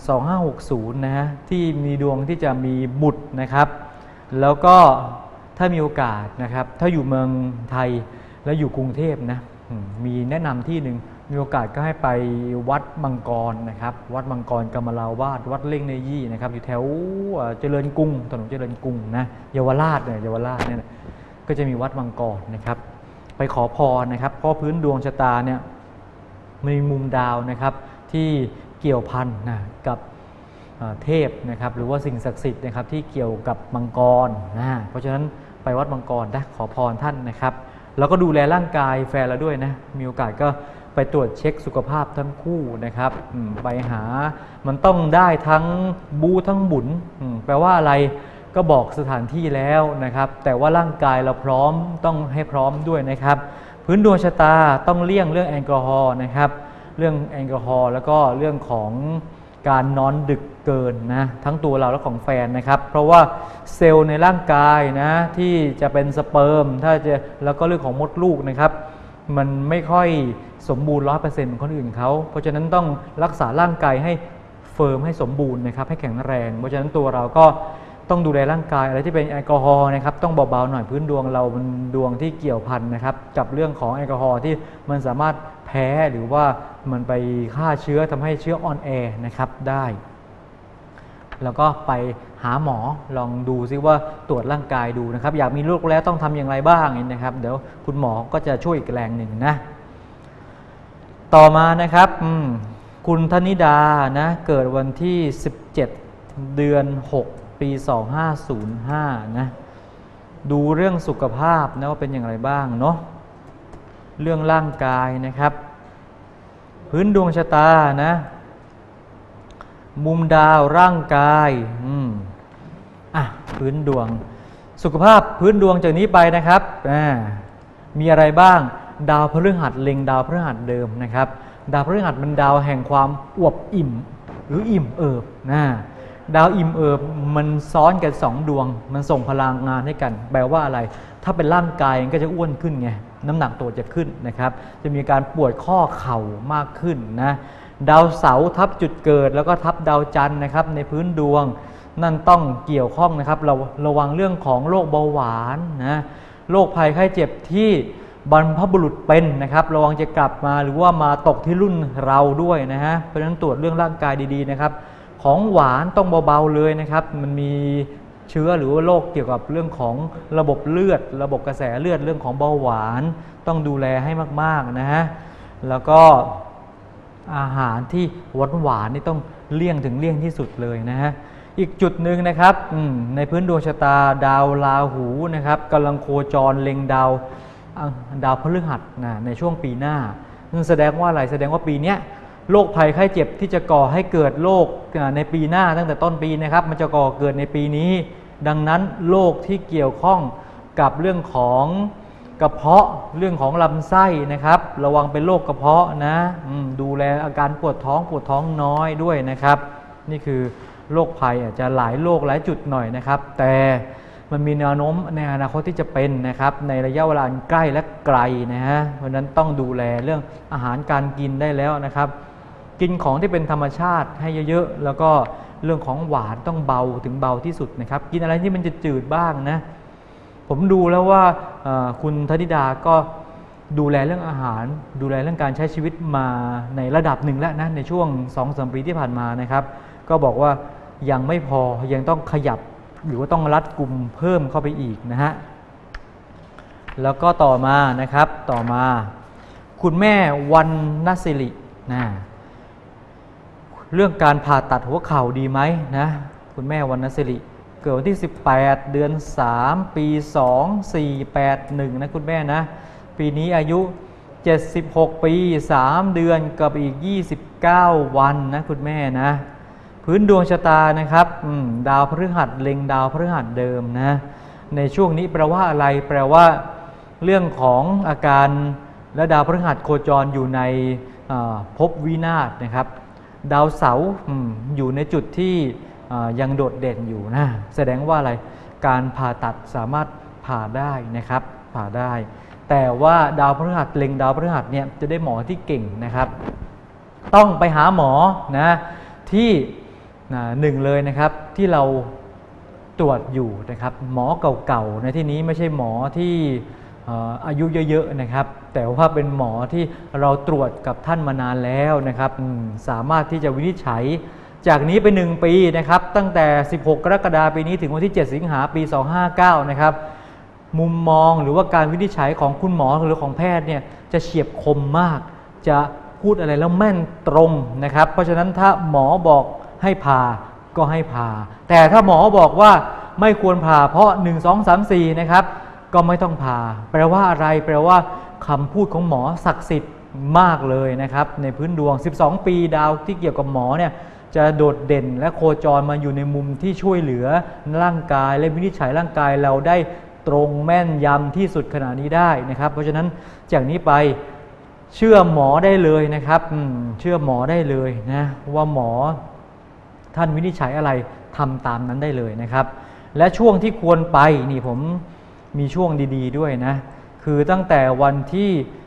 2560นะฮะที่มีดวงที่จะมีบุตรนะครับแล้วก็ถ้ามีโอกาสนะครับถ้าอยู่เมืองไทยแล้วอยู่กรุงเทพนะมีแนะนำที่หนึ่งมีโอกาสก็ให้ไปวัดมังกรนะครับวัดมังกรกมลาวาสวัดเล่งเนยี่นะครับอยู่แถวเจริญกรุงถนนเจริญกรุงนะเยาวราชเนี่ยก็จะมีวัดมังกรนะครับไปขอพรนะครับเพราะพื้นดวงชะตาเนี่ยมีมุมดาวนะครับที่เกี่ยวพันนะกับเทพนะครับหรือว่าสิ่งศักดิ์สิทธิ์นะครับที่เกี่ยวกับมังกรนะเพราะฉะนั้นไปวัดมังกรนะขอพรท่านนะครับแล้วก็ดูแลร่างกายแฟนเราด้วยนะมีโอกาสก็ไปตรวจเช็คสุขภาพทั้งคู่นะครับไปหามันต้องได้ทั้งบูทั้งบุญแปลว่าอะไรก็บอกสถานที่แล้วนะครับแต่ว่าร่างกายเราพร้อมต้องให้พร้อมด้วยนะครับพื้นดวงชะตาต้องเลี่ยงเรื่องแอลกอฮอล์นะครับเรื่องแอลกอฮอล์แล้วก็เรื่องของการนอนดึกเกินนะทั้งตัวเราและของแฟนนะครับเพราะว่าเซลล์ในร่างกายนะที่จะเป็นสเปิร์มถ้าจะแล้วก็เรื่องของมดลูกนะครับมันไม่ค่อยสมบูรณ์ 100% เหมือนคนอื่นเขาเพราะฉะนั้นต้องรักษาร่างกายให้เฟิร์มให้สมบูรณ์นะครับให้แข็งแรงเพราะฉะนั้นตัวเราก็ต้องดูแลร่างกายอะไรที่เป็นแอลกอฮอล์นะครับต้องเบาๆหน่อยพื้นดวงเรามันดวงที่เกี่ยวพันนะครับกับเรื่องของแอลกอฮอล์ที่มันสามารถแพ้หรือว่ามันไปฆ่าเชื้อทำให้เชื้ออ่อนแอนะครับได้แล้วก็ไปหาหมอลองดูซิว่าตรวจร่างกายดูนะครับอยากมีลูกแล้วต้องทำอย่างไรบ้างนะครับเดี๋ยวคุณหมอก็จะช่วยอีกแรงหนึ่งนะต่อมานะครับคุณธนิดานะเกิดวันที่17เดือน6ปี2505นะดูเรื่องสุขภาพนะว่าเป็นอย่างไรบ้างเนาะเรื่องร่างกายนะครับพื้นดวงชะตานะมุมดาวร่างกายพื้นดวงสุขภาพพื้นดวงจากนี้ไปนะครับมีอะไรบ้างดาวพฤหัสเล็งดาวพฤหัสเดิมนะครับดาวพฤหัสเป็นดาวแห่งความอวบอิ่มหรืออิ่มเอิบดาวอิ่มเอิบมันซ้อนกัน2ดวงมันส่งพลังงานให้กันแปลว่าอะไรถ้าเป็นร่างกายก็จะอ้วนขึ้นไงน้ำหนักตัวจะขึ้นนะครับจะมีการปวดข้อเข่ามากขึ้นนะดาวเสาร์ทับจุดเกิดแล้วก็ทับดาวจันทร์นะครับในพื้นดวงนั่นต้องเกี่ยวข้องนะครับเราระวังเรื่องของโรคเบาหวานนะโรคภัยไข้เจ็บที่บรรพบุรุษเป็นนะครับระวังจะกลับมาหรือว่ามาตกที่รุ่นเราด้วยนะฮะเพราะฉะนั้นตรวจเรื่องร่างกายดีๆนะครับของหวานต้องเบาๆเลยนะครับมันมีเชื้อหรือว่าโรคเกี่ยวกับเรื่องของระบบเลือดระบบกระแสเลือดเรื่องของเบาหวานต้องดูแลให้มากๆนะฮะแล้วก็อาหารที่หวานนี่ต้องเลี่ยงถึงเลี่ยงที่สุดเลยนะฮะอีกจุดหนึ่งนะครับในพื้นดวงชะตาดาวราหูนะครับกำลังโคจรเล็งดาวพฤหัสในช่วงปีหน้าแสดงว่าอะไรแสดงว่าปีนี้โรคภัยไข้เจ็บที่จะก่อให้เกิดโรคในปีหน้าตั้งแต่ต้นปีนะครับมันจะก่อเกิดในปีนี้ดังนั้นโรคที่เกี่ยวข้องกับเรื่องของกระเพาะเรื่องของลำไส้นะครับระวังเป็นโรคกระเพาะนะดูแลอาการปวดท้องน้อยด้วยนะครับนี่คือโรคภัยอาจจะหลายโรคหลายจุดหน่อยนะครับแต่มันมีแนวโน้มในอนาคตที่จะเป็นนะครับในระยะเวลาใกล้และไกลนะฮะเพราะฉะนั้นต้องดูแลเรื่องอาหารการกินได้แล้วนะครับกินของที่เป็นธรรมชาติให้เยอะๆแล้วก็เรื่องของหวานต้องเบาถึงเบาที่สุดนะครับกินอะไรที่มันจะจืดบ้างนะผมดูแล้วว่าคุณธนิดาก็ดูแลเรื่องอาหารดูแลเรื่องการใช้ชีวิตมาในระดับหนึ่งแล้วนะในช่วง 2-3 ปีที่ผ่านมานะครับก็บอกว่ายังไม่พอยังต้องขยับหรือว่าต้องรัดกุมเพิ่มเข้าไปอีกนะฮะแล้วก็ต่อมานะครับต่อมาคุณแม่วรรณศิรินะเรื่องการผ่าตัดหัวเข่าดีไหมนะคุณแม่วรรณศิริเกิดวันที่18 เดือน 3 ปี 2481นะคุณแม่นะปีนี้อายุ76 ปี 3 เดือนกับอีก29 วันนะคุณแม่นะพื้นดวงชะตานะครับดาวพฤหัสเล็งดาวพฤหัสเดิมนะในช่วงนี้แปลว่าอะไรแปลว่าเรื่องของอาการและดาวพฤหัสโคจรอยู่ในภพวินาศนะครับดาวเสาร์อยู่ในจุดที่ยังโดดเด่นอยู่นะแสดงว่าอะไรการผ่าตัดสามารถผ่าได้นะครับผ่าได้แต่ว่าดาวพฤหัสเล็งดาวพฤหัสเนี่ยจะได้หมอที่เก่งนะครับต้องไปหาหมอนะที่หนึ่งเลยนะครับที่เราตรวจอยู่นะครับหมอเก่าๆในที่นี้ไม่ใช่หมอที่อายุเยอะๆนะครับแต่ว่าเป็นหมอที่เราตรวจกับท่านมานานแล้วนะครับสามารถที่จะวินิจฉัยจากนี้ไป1 ปีนะครับตั้งแต่16 กรกฎาคมปีนี้ถึงวันที่7 สิงหาคมปี 259นะครับมุมมองหรือว่าการวินิจฉัยของคุณหมอหรือของแพทย์เนี่ยจะเฉียบคมมากจะพูดอะไรแล้วแม่นตรงนะครับเพราะฉะนั้นถ้าหมอบอกให้ผ่าก็ให้ผ่าแต่ถ้าหมอบอกว่าไม่ควรผ่าเพราะ1 2 3 4นะครับก็ไม่ต้องผ่าแปลว่าอะไรแปลว่าคำพูดของหมอศักดิ์สิทธิ์มากเลยนะครับในพื้นดวง12 ปีดาวที่เกี่ยวกับหมอเนี่ยจะโดดเด่นและโคจรมาอยู่ในมุมที่ช่วยเหลือร่างกายและวินิจฉัยร่างกายเราได้ตรงแม่นยำที่สุดขนาดนี้ได้นะครับเพราะฉะนั้นจากนี้ไปเชื่อหมอได้เลยนะครับเชื่อหมอได้เลยนะว่าหมอท่านวินิจฉัยอะไรทำตามนั้นได้เลยนะครับและช่วงที่ควรไปนี่ผมมีช่วงดีๆด้วยนะคือตั้งแต่วันที่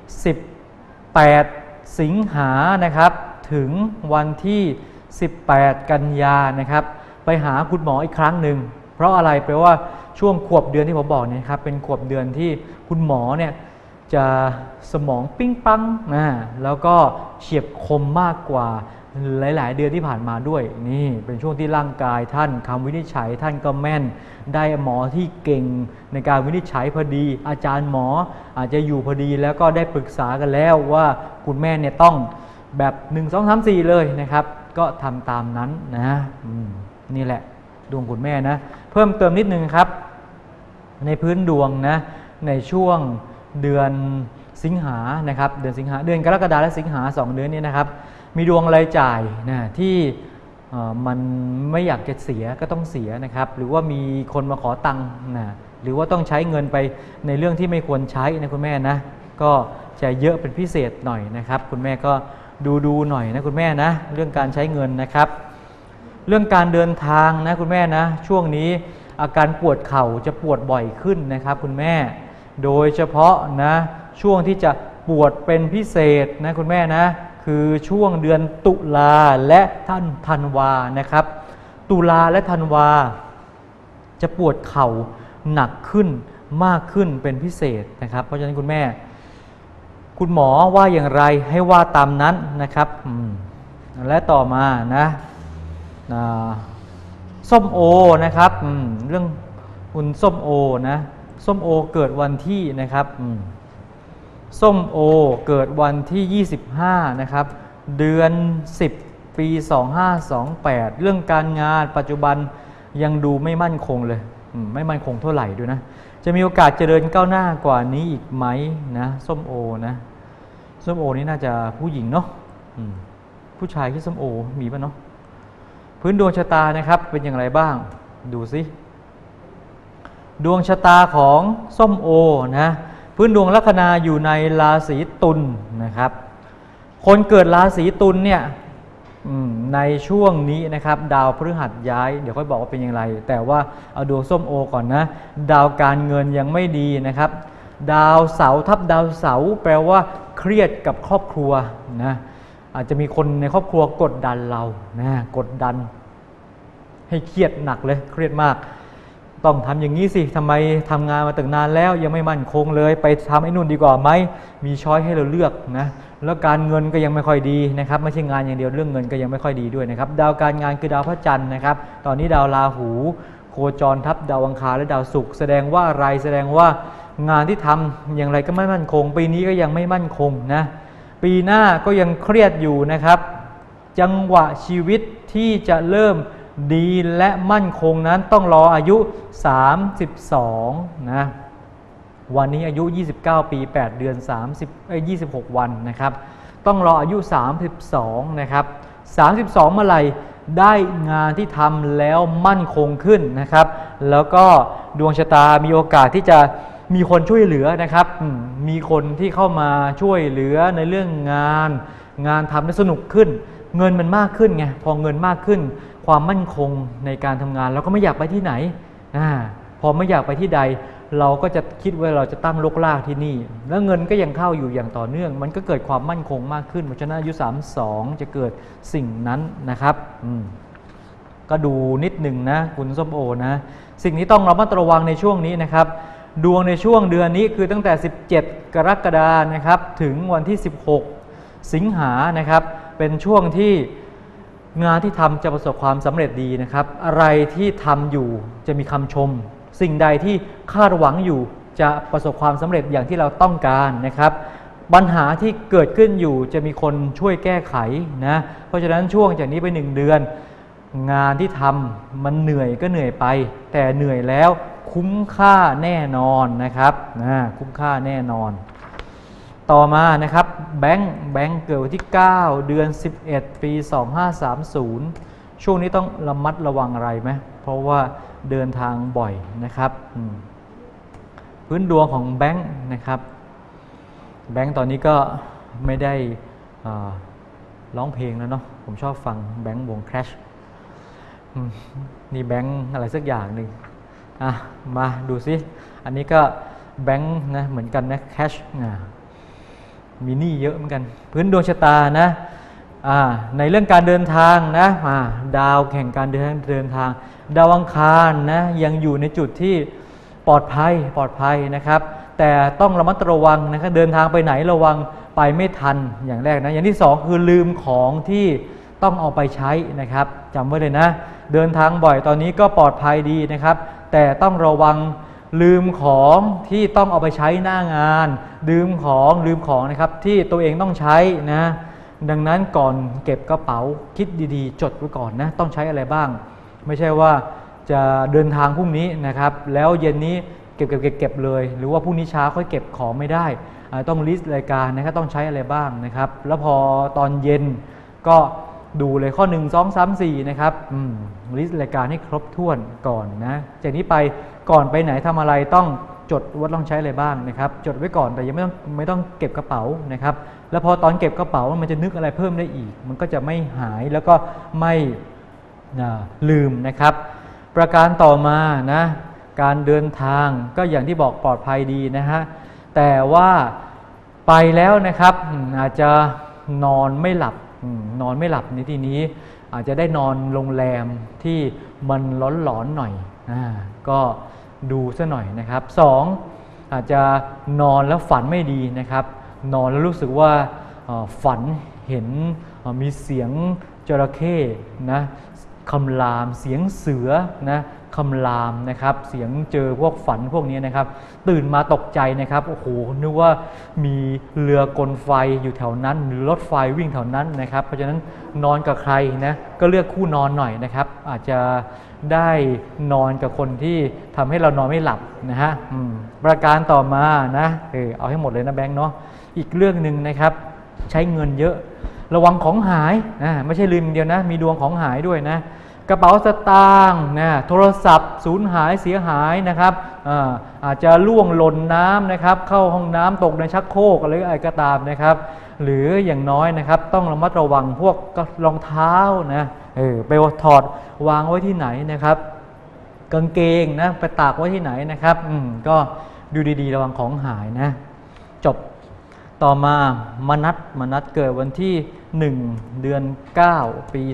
18 สิงหานะครับถึงวันที่18 กันยานะครับไปหาคุณหมออีกครั้งหนึ่งเพราะอะไรแปลว่าช่วงขวบเดือนที่ผมบอกเนี่ยครับเป็นขวบเดือนที่คุณหมอเนี่ยจะสมองปิ้งปังแล้วก็เฉียบคมมากกว่าหลายๆเดือนที่ผ่านมาด้วยนี่เป็นช่วงที่ร่างกายท่านคำวินิจฉัยท่านก็แม่นได้หมอที่เก่งในการวินิจฉัยพอดีอาจารย์หมออาจจะอยู่พอดีแล้วก็ได้ปรึกษากันแล้วว่าคุณแม่เนี่ยต้องแบบ1 2 3 4เลยนะครับก็ทำตามนั้นนะนี่แหละดวงคุณแม่นะเพิ่มเติมนิดนึงครับในพื้นดวงนะในช่วงเดือนสิงหานะครับเดือนสิงหาเดือนกรกฎาคมและสิงหา2 เดือนนี้นะครับมีดวงรายจ่ายนะที่มันไม่อยากจะเสียก็ต้องเสียนะครับหรือว่ามีคนมาขอตังค์นะหรือว่าต้องใช้เงินไปในเรื่องที่ไม่ควรใช้นะคุณแม่นะก็จะเยอะเป็นพิเศษหน่อยนะครับคุณแม่ก็ดูหน่อยนะคุณแม่นะเรื่องการใช้เงินนะครับเรื่องการเดินทางนะคุณแม่นะช่วงนี้อาการปวดเข่าจะปวดบ่อยขึ้นนะครับคุณแม่โดยเฉพาะนะช่วงที่จะปวดเป็นพิเศษนะคุณแม่นะคือช่วงเดือนตุลาและธันวานะครับตุลาและธันวาจะปวดเข่าหนักขึ้นมากขึ้นเป็นพิเศษนะครับเพราะฉะนั้นคุณแม่คุณหมอว่าอย่างไรให้ว่าตามนั้นนะครับและต่อมานะส้มโอนะครับเรื่องคุณส้มโอนะส้มโอเกิดวันที่นะครับส้มโอเกิดวันที่25นะครับเดือน10 ปี 2528เรื่องการงานปัจจุบันยังดูไม่มั่นคงเลยไม่มั่นคงเท่าไหร่ด้วยนะจะมีโอกาสเจริญก้าวหน้ากว่านี้อีกไหมนะส้มโอนะส้มโอนี่น่าจะผู้หญิงเนาะผู้ชายที่ส้มโอมีป่ะเนาะพื้นดวงชะตานะครับเป็นอย่างไรบ้างดูสิดวงชะตาของส้มโอนะพื้นดวงลัคนาอยู่ในราศีตุลนะครับคนเกิดราศีตุลเนี่ยในช่วงนี้นะครับดาวพฤหัสย้ายเดี๋ยวค่อยบอกว่าเป็นอย่างไรแต่ว่าเอาดวงส้มโอก่อนนะดาวการเงินยังไม่ดีนะครับดาวเสาร์ทับดาวเสาร์แปลว่าเครียดกับครอบครัวนะอาจจะมีคนในครอบครัวกดดันเรานะกดดันให้เครียดหนักเลยเครียดมากต้องทำอย่างนี้สิทำไมทำงานมาตั้งนานแล้วยังไม่มั่นคงเลยไปทำไอ้นู่นดีกว่าไหมมีช้อยให้เราเลือกนะแล้วการเงินก็ยังไม่ค่อยดีนะครับไม่ใช่งานอย่างเดียวเรื่องเงินก็ยังไม่ค่อยดีด้วยนะครับดาวการงานคือดาวพระจันทร์นะครับตอนนี้ดาวราหูโคจรทับดาวอังคารและดาวศุกร์แสดงว่าอะไรแสดงว่างานที่ทำอย่างไรก็ไม่มั่นคงปีนี้ก็ยังไม่มั่นคงนะปีหน้าก็ยังเครียดอยู่นะครับจังหวะชีวิตที่จะเริ่มดีและมั่นคงนั้นต้องรออายุ32นะวันนี้อายุ29ปี8เดือน26วันนะครับต้องรออายุ32นะครับ32เมื่อไหร่ได้งานที่ทำแล้วมั่นคงขึ้นนะครับแล้วก็ดวงชะตามีโอกาสที่จะมีคนช่วยเหลือนะครับมีคนที่เข้ามาช่วยเหลือในเรื่องงานทำได้สนุกขึ้นเงินมันมากขึ้นไงพอเงินมากขึ้นความมั่นคงในการทำงานเราก็ไม่อยากไปที่ไหนพอไม่อยากไปที่ใดเราก็จะคิดว่าเราจะตั้งรกรากที่นี่แล้วเงินก็ยังเข้าอยู่อย่างต่อเนื่องมันก็เกิดความมั่นคงมากขึ้นเพราะฉะนั้นอายุ32จะเกิดสิ่งนั้นนะครับก็ดูนิดหนึ่งนะคุณส้มโอนะสิ่งนี้ต้องระมัดระวังในช่วงนี้นะครับดวงในช่วงเดือนนี้คือตั้งแต่17กรกฎาคมนะครับถึงวันที่16สิงหานะครับเป็นช่วงที่งานที่ทำจะประสบความสำเร็จดีนะครับอะไรที่ทำอยู่จะมีคำชมสิ่งใดที่คาดหวังอยู่จะประสบความสำเร็จอย่างที่เราต้องการนะครับปัญหาที่เกิดขึ้นอยู่จะมีคนช่วยแก้ไขนะเพราะฉะนั้นช่วงจากนี้ไป1 เดือนงานที่ทำมันเหนื่อยก็เหนื่อยไปแต่เหนื่อยแล้วคุ้มค่าแน่นอนนะครับคุ้มค่าแน่นอนต่อมานะครับแบงค์เกิดวันที่9เดือน11ปี2530ช่วงนี้ต้องระมัดระวังอะไรไหมเพราะว่าเดินทางบ่อยนะครับพื้นดวงของแบงค์นะครับแบงค์ตอนนี้ก็ไม่ได้ร้องเพลงแล้วเนาะผมชอบฟังแบงค์วง Crash นี่แบงค์อะไรสักอย่างหนึ่งมาดูซิอันนี้ก็แบงค์นะเหมือนกันนะ Cash มีหนี้เยอะเหมือนกันพื้นดวงชะตานะในเรื่องการเดินทางนะดาวแข่งการเดินทางดาวอังคารนะยังอยู่ในจุดที่ปลอดภัยนะครับแต่ต้องระมัดระวังนะครับเดินทางไปไหนระวังไปไม่ทันอย่างแรกนะอย่างที่2คือลืมของที่ต้องเอาไปใช้นะครับจำไว้เลยนะเดินทางบ่อยตอนนี้ก็ปลอดภัยดีนะครับแต่ต้องระวังลืมของที่ต้องเอาไปใช้หน้างานลืมของนะครับที่ตัวเองต้องใช้นะดังนั้นก่อนเก็บกระเป๋าคิดดีๆจดไว้ก่อนนะต้องใช้อะไรบ้างไม่ใช่ว่าจะเดินทางพรุ่งนี้นะครับแล้วเย็นนี้เก็บเลยหรือว่าพรุ่งนี้เช้าค่อยเก็บของไม่ได้ต้องลิสต์รายการนะครับต้องใช้อะไรบ้างนะครับแล้วพอตอนเย็นก็ดูเลยข้อ1 2 3 4นะครับลิสต์รายการให้ครบถ้วนก่อนนะจากนี้ไปก่อนไปไหนทำอะไรต้องจดว่าต้องใช้อะไรบ้างนะครับจดไว้ก่อนแต่ยังไม่ต้องเก็บกระเป๋านะครับแล้วพอตอนเก็บกระเป๋ามันจะนึกอะไรเพิ่มได้อีกมันก็จะไม่หายแล้วก็ไม่ลืมนะครับประการต่อมานะการเดินทางก็อย่างที่บอกปลอดภัยดีนะฮะแต่ว่าไปแล้วนะครับอาจจะนอนไม่หลับในที่นี้อาจจะได้นอนโรงแรมที่มันหลอนหน่อยก็ดูซะหน่อยนะครับ2อาจจะนอนแล้วฝันไม่ดีนะครับนอนแล้วรู้สึกว่าฝันเห็นมีเสียงจระเข้นะคำรามเสียงเสือนะคำรามนะครับเสียงเจอพวกฝันพวกนี้นะครับตื่นมาตกใจนะครับโอ้โหนึกว่ามีเรือกลไฟอยู่แถวนั้นหรือรถไฟวิ่งแถวนั้นนะครับเพราะฉะนั้นนอนกับใครนะก็เลือกคู่นอนหน่อยนะครับอาจจะได้นอนกับคนที่ทำให้เรานอนไม่หลับนะฮะประการต่อมานะเอาให้หมดเลยนะแบงค์เนาะอีกเรื่องหนึ่งนะครับใช้เงินเยอะระวังของหายไม่ใช่ลืมเดียวนะมีดวงของหายด้วยนะกระเป๋าสตางค์โทรศัพท์สูญหายเสียหายนะครับอาจจะล่วงหล่นน้ำนะครับเข้าห้องน้ำตกในชักโครกอะไรก็ตามนะครับหรืออย่างน้อยนะครับต้องระมัดระวังพวกรองเท้านะไปถอดวางไว้ที่ไหนนะครับกางเกงนะไปตากไว้ที่ไหนนะครับก็ดูดีๆระวังของหายนะจบต่อมามนัสเกิดวันที่1เดือน9ปี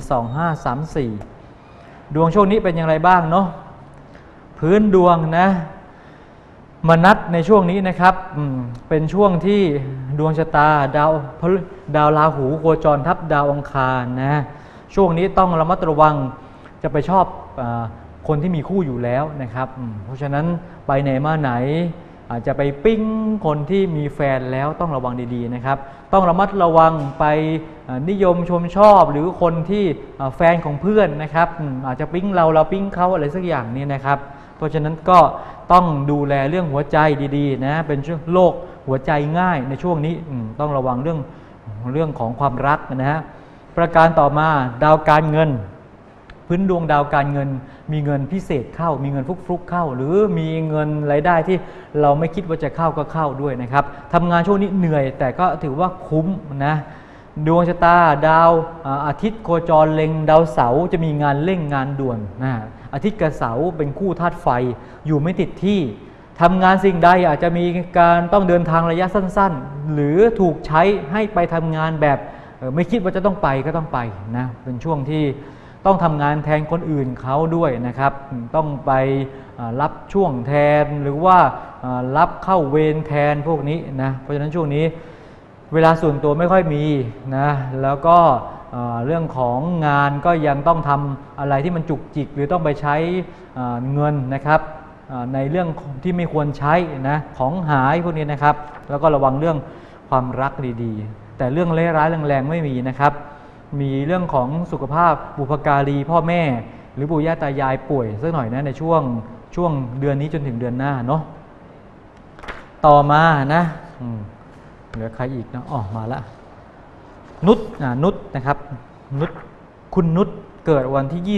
2534ดวงช่วงนี้เป็นอย่างไรบ้างเนาะพื้นดวงนะมนัสในช่วงนี้นะครับเป็นช่วงที่ดวงชะตาดาวราหูโคจรทับดาวอังคารนะช่วงนี้ต้องระมัดระวังจะไปชอบคนที่มีคู่อยู่แล้วนะครับเพราะฉะนั้นไปไหนมาไหนอาจจะไปปิ๊งคนที่มีแฟนแล้วต้องระวังดีๆนะครับต้องระมัดระวังไปนิยมชมชอบหรือคนที่แฟนของเพื่อนนะครับอาจจะปิ๊งเราปิ๊งเขาอะไรสักอย่างนี้นะครับเพราะฉะนั้นก็ต้องดูแลเรื่องหัวใจดีๆนะเป็นโรคหัวใจง่ายในช่วงนี้ต้องระวังเรื่องของความรักนะฮะประการต่อมาดาวการเงินพื้นดวงดาวการเงินมีเงินพิเศษเข้ามีเงินฟลุกๆเข้าหรือมีเงินรายได้ที่เราไม่คิดว่าจะเข้าก็เข้าด้วยนะครับทำงานช่วงนี้เหนื่อยแต่ก็ถือว่าคุ้มนะดวงชะตาดาวอาทิตย์โคจรเล็งดาวเสาร์จะมีงานเร่งงานด่วนนะอาทิตย์กับเสาร์เป็นคู่ธาตุไฟอยู่ไม่ติดที่ทำงานสิ่งใดอาจจะมีการต้องเดินทางระยะสั้นๆหรือถูกใช้ให้ไปทำงานแบบไม่คิดว่าจะต้องไปก็ต้องไปนะเป็นช่วงที่ต้องทำงานแทนคนอื่นเขาด้วยนะครับต้องไปรับช่วงแทนหรือว่ารับเข้าเวรแทนพวกนี้นะเพราะฉะนั้นช่วงนี้เวลาส่วนตัวไม่ค่อยมีนะแล้วก็เรื่องของงานก็ยังต้องทำอะไรที่มันจุกจิกหรือต้องไปใช้เงินนะครับในเรื่องที่ไม่ควรใช้นะของหายพวกนี้นะครับแล้วก็ระวังเรื่องความรักดีๆแต่เรื่องร้ายๆแรงๆไม่มีนะครับมีเรื่องของสุขภาพบุพการีพ่อแม่หรือปู่ย่าตายายป่วยสักหน่อยนะในช่วงเดือนนี้จนถึงเดือนหน้าเนาะต่อมานะเหลือใครอีกนะมาละนุชนะครับคุณนุชเกิดวันที่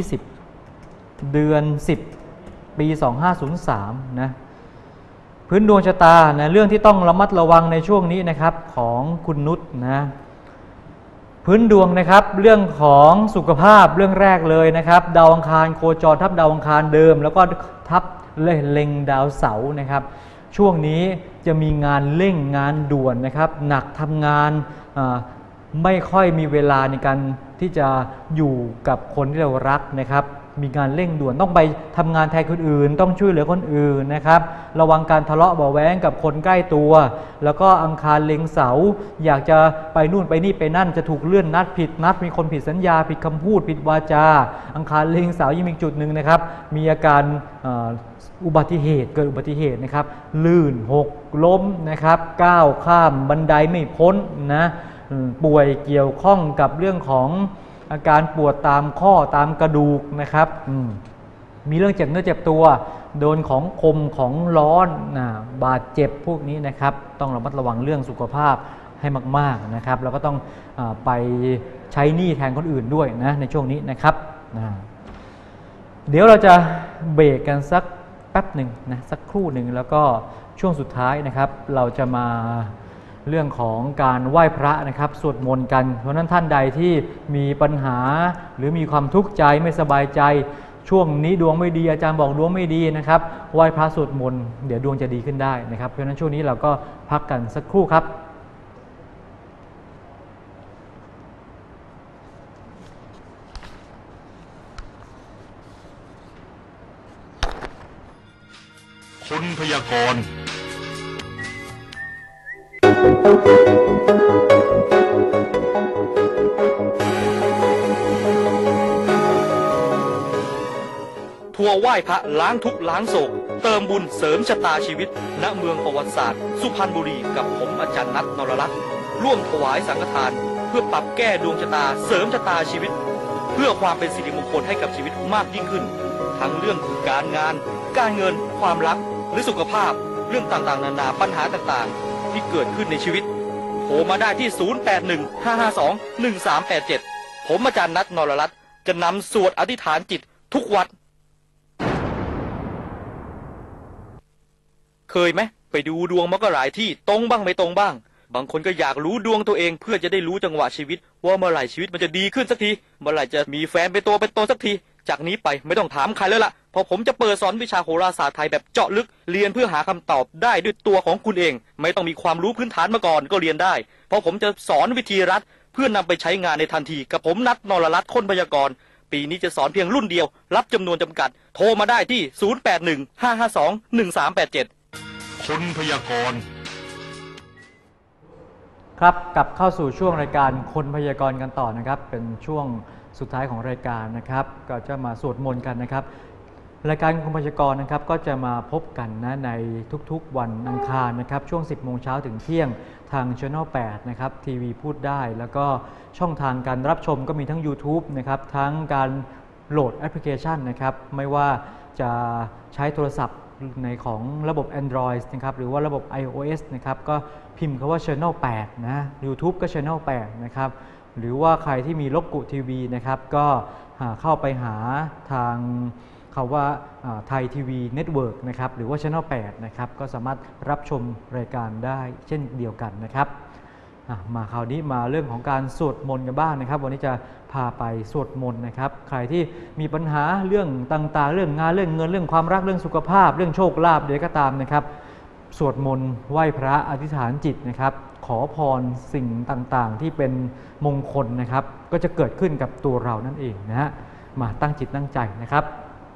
20เดือน10ปี2503นะพื้นดวงชะตานะเรื่องที่ต้องระมัดระวังในช่วงนี้นะครับของคุณนุชนะพื้นดวงนะครับเรื่องของสุขภาพเรื่องแรกเลยนะครับดาวอังคารโคจรทับดาวอังคารเดิมแล้วก็ทับเล็งดาวเสาร์นะครับช่วงนี้จะมีงานเร่งงานด่วนนะครับหนักทำงานไม่ค่อยมีเวลาในการที่จะอยู่กับคนที่เรารักนะครับมีงานเร่งด่วนต้องไปทำงานแทนคนอื่นต้องช่วยเหลือคนอื่นนะครับระวังการทะเลาะเบาแว้งกับคนใกล้ตัวแล้วก็อังคารเล็งเสาร์อยากจะไปนู่นไปนี่ไปนั่นจะถูกเลื่อนนัดผิดนัดมีคนผิดสัญญาผิดคำพูดผิดวาจาอังคารเล็งเสาร์ยิ่งมีจุดหนึ่งนะครับมีอาการเกิดอุบัติเหตุนะครับลื่นหกล้มนะครับก้าวข้ามบันไดไม่พ้นนะป่วยเกี่ยวข้องกับเรื่องของอาการปวดตามข้อตามกระดูกนะครับมีเรื่องเจ็บเนื้อเจ็บตัวโดนของคมของร้อนบาดเจ็บพวกนี้นะครับต้องระมัดระวังเรื่องสุขภาพให้มากๆนะครับแล้วก็ต้องไปใช้หนี้แทนคนอื่นด้วยนะในช่วงนี้นะครับเดี๋ยวเราจะเบรกกันสักแป๊บหนึ่งนะสักครู่หนึ่งแล้วก็ช่วงสุดท้ายนะครับเราจะมาเรื่องของการไหว้พระนะครับสวดมนต์กันเพราะนั้นท่านใดที่มีปัญหาหรือมีความทุกข์ใจไม่สบายใจช่วงนี้ดวงไม่ดีอาจารย์บอกดวงไม่ดีนะครับไหว้พระสวดมนต์เดี๋ยวดวงจะดีขึ้นได้นะครับเพราะฉะนั้นช่วงนี้เราก็พักกันสักครู่ครับคนพยากรณ์ทัวร์ไหว้พระล้างทุกข์ล้างโศกเติมบุญเสริมชะตาชีวิตณเมืองประวัติศาสตร์สุพรรณบุรีกับผมอาจารย์นัท นรรัตน์ร่วมถวายสังฆทานเพื่อปรับแก้ดวงชะตาเสริมชะตาชีวิตเพื่อความเป็นสิริมงคลให้กับชีวิตมากยิ่งขึ้นทั้งเรื่องการงานการเงินความรักหรือสุขภาพเรื่องต่างๆนานาปัญหาต่างๆที่เกิดขึ้นในชีวิตโทรมาได้ที่0815521387ผมอาจารย์นัท นรรัตน์จะนำสวดอธิษฐานจิตทุกวัดเคยไหมไปดูดวงมาก็หลายที่ตรงบ้างไม่ตรงบ้างบางคนก็อยากรู้ดวงตัวเองเพื่อจะได้รู้จังหวะชีวิตว่าเมื่อไหร่ชีวิตมันจะดีขึ้นสักทีเมื่อไหร่จะมีแฟนเป็นตัวเป็นตนสักทีจากนี้ไปไม่ต้องถามใครแล้วล่ะเพราะผมจะเปิดสอนวิชาโหราศาสตร์ไทยแบบเจาะลึกเรียนเพื่อหาคำตอบได้ด้วยตัวของคุณเองไม่ต้องมีความรู้พื้นฐานมาก่อนก็เรียนได้เพราะผมจะสอนวิธีรัดเพื่อนำไปใช้งานในทันทีกับผมนัท นรรัตน์ คนพยากรณ์ปีนี้จะสอนเพียงรุ่นเดียวรับจำนวนจำกัดโทรมาได้ที่0815521387 คนพยากรณ์ครับกลับเข้าสู่ช่วงรายการคนพยากรณ์กันต่อนะครับเป็นช่วงสุดท้ายของรายการนะครับก็จะมาสวดมนต์กันนะครับรายการคนพยากรณ์นะครับก็จะมาพบกันนะในทุกๆวันอังคารนะครับช่วง 10 โมงเช้าถึงเที่ยงทาง Channel 8นะครับทีวีพูดได้แล้วก็ช่องทางการรับชมก็มีทั้ง YouTube นะครับทั้งการโหลดแอปพลิเคชันนะครับไม่ว่าจะใช้โทรศัพท์ในของระบบ Android นะครับหรือว่าระบบ iOS นะครับก็พิมพ์คำว่า Channel 8 นะ YouTube ก็ Channel 8 นะครับหรือว่าใครที่มีลกกุทีวีนะครับก็เข้าไปหาทางคำว่าไทยทีวีเน็ตเวิร์กนะครับหรือว่า Channel 8 นะครับก็สามารถรับชมรายการได้เช่นเดียวกันนะครับมาคราวนี้มาเรื่องของการสวดมนต์กันบ้างนะครับวันนี้จะพาไปสวดมนต์นะครับใครที่มีปัญหาเรื่องต่างๆเรื่องงานเรื่องเงินเรื่องความรักเรื่องสุขภาพเรื่องโชคลาภเดี๋ยวก็ตามนะครับสวดมนต์ไหว้พระอธิษฐานจิตนะครับขอพรสิ่งต่างๆที่เป็นมงคลนะครับก็จะเกิดขึ้นกับตัวเรานั่นเองนะฮะมาตั้งจิตตั้งใจนะครับ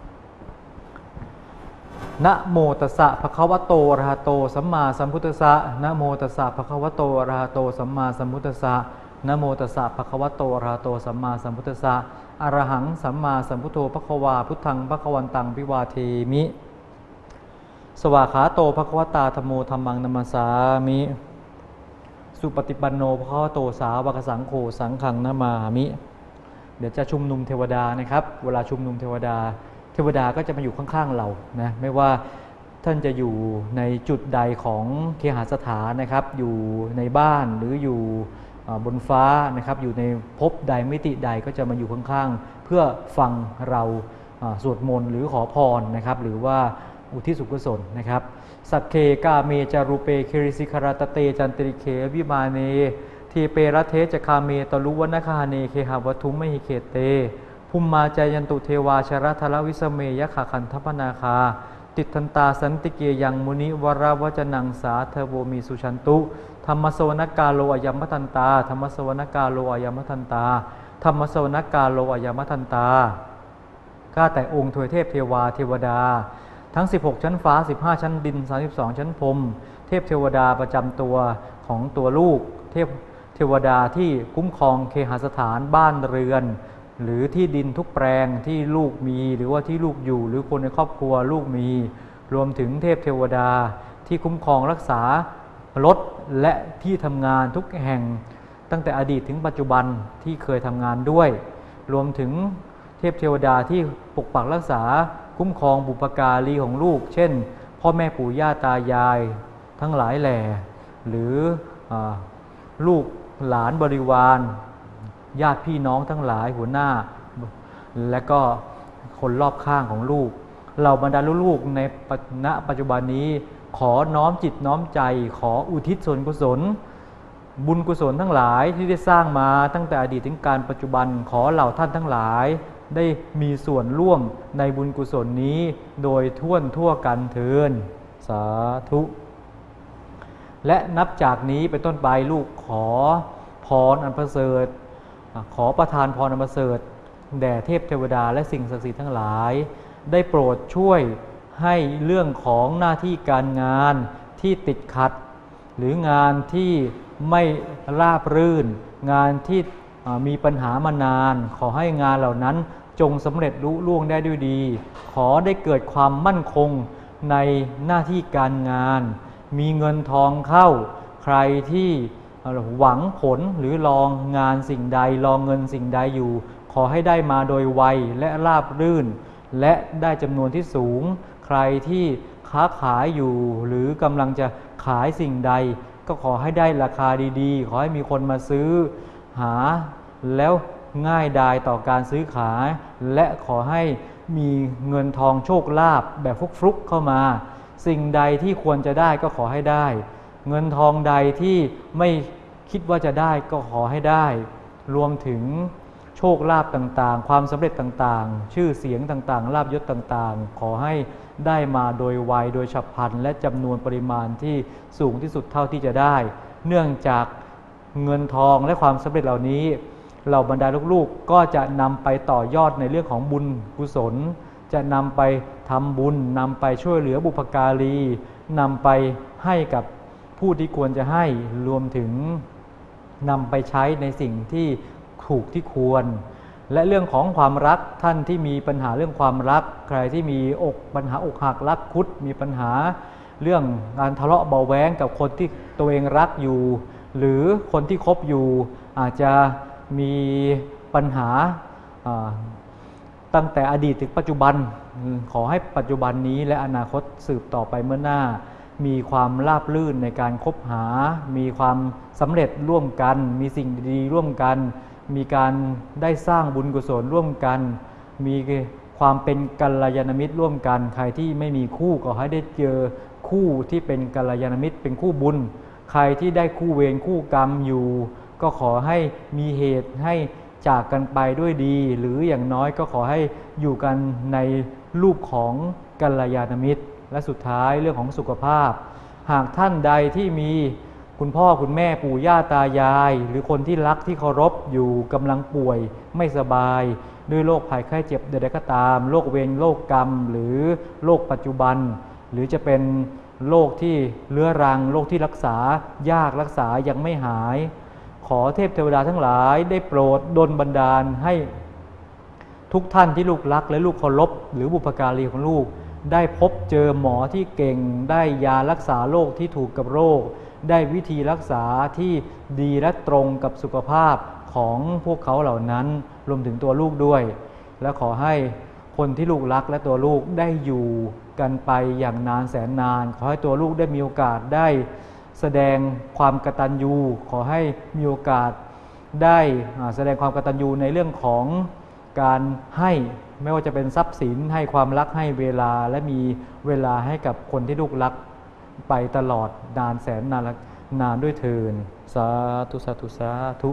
นะโมตัสสะภะคะวะโตอะระหะโตสัมมาสัมพุทธัสสะนะโมตัสสะภะคะวะโตอะระหะโตสัมมาสัมพุทธัสสะนะโมตัสสะภะคะวะโตอะระหะโตสัมมาสัมพุทธัสสะอะระหังสัมมาสัมพุทโธภควาพุทธังภควันตังวิวาเทมิสวากขาโตภควตาธัมโมธัมมังนัมมสสามิสุปฏิปันโนภควโตสาวกสังโฆสังฆังนะมามิเดี๋ยวจะชุมนุมเทวดานะครับเวลาชุมนุมเทวดาก็จะมาอยู่ข้างๆเรานะไม่ว่าท่านจะอยู่ในจุดใดของเคหสถานนะครับอยู่ในบ้านหรืออยู่บนฟ้านะครับอยู่ในภพใดมิติใดก็จะมาอยู่ข้างๆเพื่อฟังเราสวดมนต์หรือขอพรนะครับหรือว่าอุทิศส่วนกุศลนะครับสักเคกาเมจารุเปเคริสิคารตเตจันติริเควิมาเนทีเปรเทจคาเมตลุวนคาเนเคหวัตุมหิเคเตภูมิมาจายันตุเทวาชรทลวิสเมยขขันธปนาคาติทันตาสันติเกยังมุนิวราวจนังสาเทโวมีสุชันตุธรรมสวนกาโลอยัมมทันตาธรรมสวนกาโลอยัมมทันตาธรรมสวนกาโลอยัมมทันตาข้าแต่องค์ทวยเทพเทวาเทวดาทั้ง16ชั้นฟ้า15ชั้นดิน32ชั้นพรหมเทพเทวดาประจำตัวของตัวลูกเทวดาที่คุ้มครองเคหสถานบ้านเรือนหรือที่ดินทุกแปลงที่ลูกมีหรือว่าที่ลูกอยู่หรือคนในครอบครัวลูกมีรวมถึงเทพเทวดาที่คุ้มครองรักษารถและที่ทำงานทุกแห่งตั้งแต่อดีตถึงปัจจุบันที่เคยทำงานด้วยรวมถึงเทพเทวดาที่ปกปักรักษาคุ้มครองบุปการีของลูกเช่นพ่อแม่ปู่ย่าตายายทั้งหลายแหล่หรือลูกหลานบริวารญาติพี่น้องทั้งหลายหัวหน้าและก็คนรอบข้างของลูกเราบรรดาลูกในณปัจจุบันนี้ขอน้อมจิตน้อมใจขออุทิศส่วนกุศลบุญกุศลทั้งหลายที่ได้สร้างมาตั้งแต่อดีตถึงการปัจจุบันขอเหล่าท่านทั้งหลายได้มีส่วนร่วมในบุญกุศลนี้โดยทั่วกันเถิดสาธุและนับจากนี้เป็นต้นไปลูกขอพรอันประเสริฐขอประทานพรอันประเสริฐแด่เทพเทวดาและสิ่งศักดิ์สิทธิ์ทั้งหลายได้โปรดช่วยให้เรื่องของหน้าที่การงานที่ติดขัดหรืองานที่ไม่ราบรื่นงานที่มีปัญหามานานขอให้งานเหล่านั้นจงสำเร็จลุล่วงได้ด้วยดีขอได้เกิดความมั่นคงในหน้าที่การงานมีเงินทองเข้าใครที่หวังผลหรือรองงานสิ่งใดรองเงินสิ่งใดอยู่ขอให้ได้มาโดยไวและราบรื่นและได้จำนวนที่สูงใครที่ค้าขายอยู่หรือกำลังจะขายสิ่งใดก็ขอให้ได้ราคาดีๆขอให้มีคนมาซื้อหาแล้วง่ายดายต่อการซื้อขายและขอให้มีเงินทองโชคลาภแบบฟลุกๆเข้ามาสิ่งใดที่ควรจะได้ก็ขอให้ได้เงินทองใดที่ไม่คิดว่าจะได้ก็ขอให้ได้รวมถึงโชคลาภต่างๆความสำเร็จต่างๆชื่อเสียงต่างๆลาภยศต่างๆขอให้ได้มาโดยไวโดยฉับพลันและจำนวนปริมาณที่สูงที่สุดเท่าที่จะได้เนื่องจากเงินทองและความสำเร็จเหล่านี้เหล่าบรรดาลูกๆก็จะนำไปต่อยอดในเรื่องของบุญกุศลจะนำไปทำบุญนำไปช่วยเหลือบุพการีนำไปให้กับผู้ที่ควรจะให้รวมถึงนำไปใช้ในสิ่งที่ถูกที่ควรและเรื่องของความรักท่านที่มีปัญหาเรื่องความรักใครที่มีปัญหาอกหักรักคุดมีปัญหาเรื่องการทะเลาะเบาแว้งกับคนที่ตัวเองรักอยู่หรือคนที่คบอยู่อาจจะมีปัญหาตั้งแต่อดีตถึงปัจจุบันขอให้ปัจจุบันนี้และอนาคตสืบต่อไปเมื่อหน้ามีความราบรื่นในการคบหามีความสำเร็จร่วมกันมีสิ่งดีๆร่วมกันมีการได้สร้างบุญกุศลร่วมกันมีความเป็นกัลยาณมิตรร่วมกันใครที่ไม่มีคู่ก็ให้ได้เจอคู่ที่เป็นกัลยาณมิตรเป็นคู่บุญใครที่ได้คู่เวรคู่กรรมอยู่ก็ขอให้มีเหตุให้จากกันไปด้วยดีหรืออย่างน้อยก็ขอให้อยู่กันในรูปของกัลยาณมิตรและสุดท้ายเรื่องของสุขภาพหากท่านใดที่มีคุณพ่อคุณแม่ปู่ย่าตายายหรือคนที่รักที่เคารพอยู่กำลังป่วยไม่สบายด้วยโรคภัยไข้เจ็บใดๆก็ตามโรคเวรโรคกรรมหรือโรคปัจจุบันหรือจะเป็นโรคที่เรื้อรังโรคที่รักษายากรักษายังไม่หายขอเทพเทวดาทั้งหลายได้โปรดดลบันดาลให้ทุกท่านที่ลูกรักและลูกเคารพหรือบุพการีของลูกได้พบเจอหมอที่เก่งได้ยารักษาโรคที่ถูกกับโรคได้วิธีรักษาที่ดีและตรงกับสุขภาพของพวกเขาเหล่านั้นรวมถึงตัวลูกด้วยและขอให้คนที่ลูกรักและตัวลูกได้อยู่กันไปอย่างนานแสนนานขอให้ตัวลูกได้มีโอกาสได้แสดงความกตัญญูขอให้มีโอกาสได้แสดงความกตัญญูในเรื่องของการให้ไม่ว่าจะเป็นทรัพย์สินให้ความรักให้เวลาและมีเวลาให้กับคนที่ลูกรักไปตลอดนานแสนนานด้วยเถิดสาธุสาธุสาธุ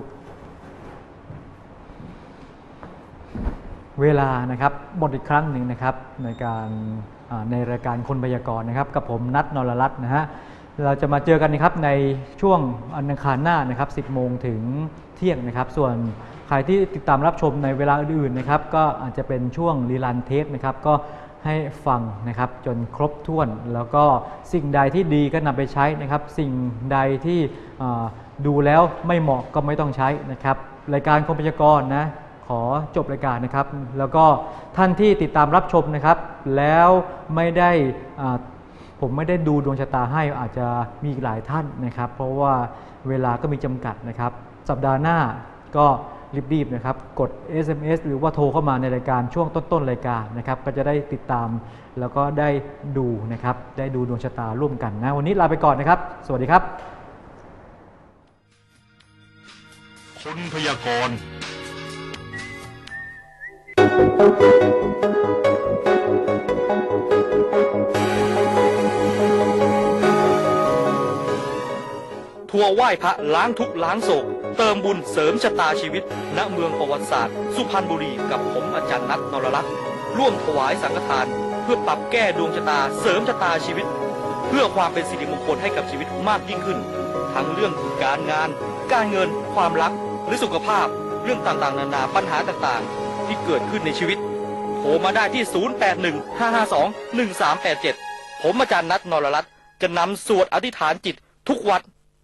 เวลานะครับหมดอีกครั้งหนึ่งนะครับในรายการคนพยากรณ์นะครับกับผมนัทนรรัตน์นะฮะเราจะมาเจอกันนะครับในช่วงอังคารหน้านะครับ 10 โมงถึงเที่ยงนะครับส่วนใครที่ติดตามรับชมในเวลาอื่นๆนะครับก็อาจจะเป็นช่วงรีลันเทปนะครับก็ให้ฟังนะครับจนครบถ้วนแล้วก็สิ่งใดที่ดีก็นำไปใช้นะครับสิ่งใดที่ดูแล้วไม่เหมาะก็ไม่ต้องใช้นะครับรายการคนพยากรณ์นะขอจบรายการนะครับแล้วก็ท่านที่ติดตามรับชมนะครับแล้วไม่ได้ผมไม่ได้ดูดวงชะตาให้อาจจะมีหลายท่านนะครับเพราะว่าเวลาก็มีจำกัดนะครับสัปดาห์หน้าก็รีบๆนะครับกด SMS หรือว่าโทรเข้ามาในรายการช่วงต้นๆรายการนะครับก็จะได้ติดตามแล้วก็ได้ดูนะครับได้ดูดวงชะตาร่วมกันนะวันนี้ลาไปก่อนนะครับสวัสดีครับคนพยากรณ์ทัวร์ไหว้พระล้างทุกข์ล้างโศกเติมบุญเสริมชะตาชีวิตณเมืองประวัติศาสตร์สุพรรณบุรีกับผมอาจารย์นัทนรรัตน์ร่วมถวายสังฆทานเพื่อปรับแก้ดวงชะตาเสริมชะตาชีวิตเพื่อความเป็นสิริมงคลให้กับชีวิตมากยิ่งขึ้นทั้งเรื่องการงานการเงินความรักหรือสุขภาพเรื่องต่างๆนานาปัญหาต่างๆที่เกิดขึ้นในชีวิตโทรมาได้ที่ 0815521387 ผมอาจารย์นัทนรรัตน์จะนำสวดอธิษฐานจิตทุกวัน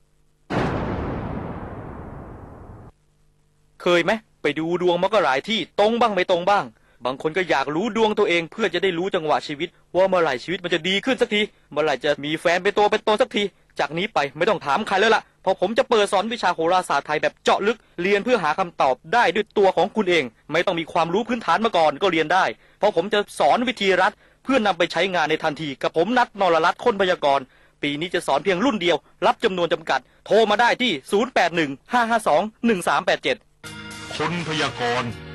เคยไหมไปดูดวงมาก็หลายที่ตรงบ้างไม่ตรงบ้างบางคนก็อยากรู้ดวงตัวเองเพื่อจะได้รู้จังหวะชีวิตว่าเมื่อไหร่ชีวิตมันจะดีขึ้นสักทีเมื่อไหร่จะมีแฟนเป็นตัวเป็นตนสักทีจากนี้ไปไม่ต้องถามใครแล้วล่ะเพราะผมจะเปิดสอนวิชาโหราศาสตร์ไทยแบบเจาะลึกเรียนเพื่อหาคำตอบได้ด้วยตัวของคุณเองไม่ต้องมีความรู้พื้นฐานมาก่อนก็เรียนได้เพราะผมจะสอนวิธีรัดเพื่อนำไปใช้งานในทันทีกับผมนัทนรรัตน์คนพยากรณ์ปีนี้จะสอนเพียงรุ่นเดียวรับจำนวนจำกัดโทรมาได้ที่ 0815521387 คนพยากรณ์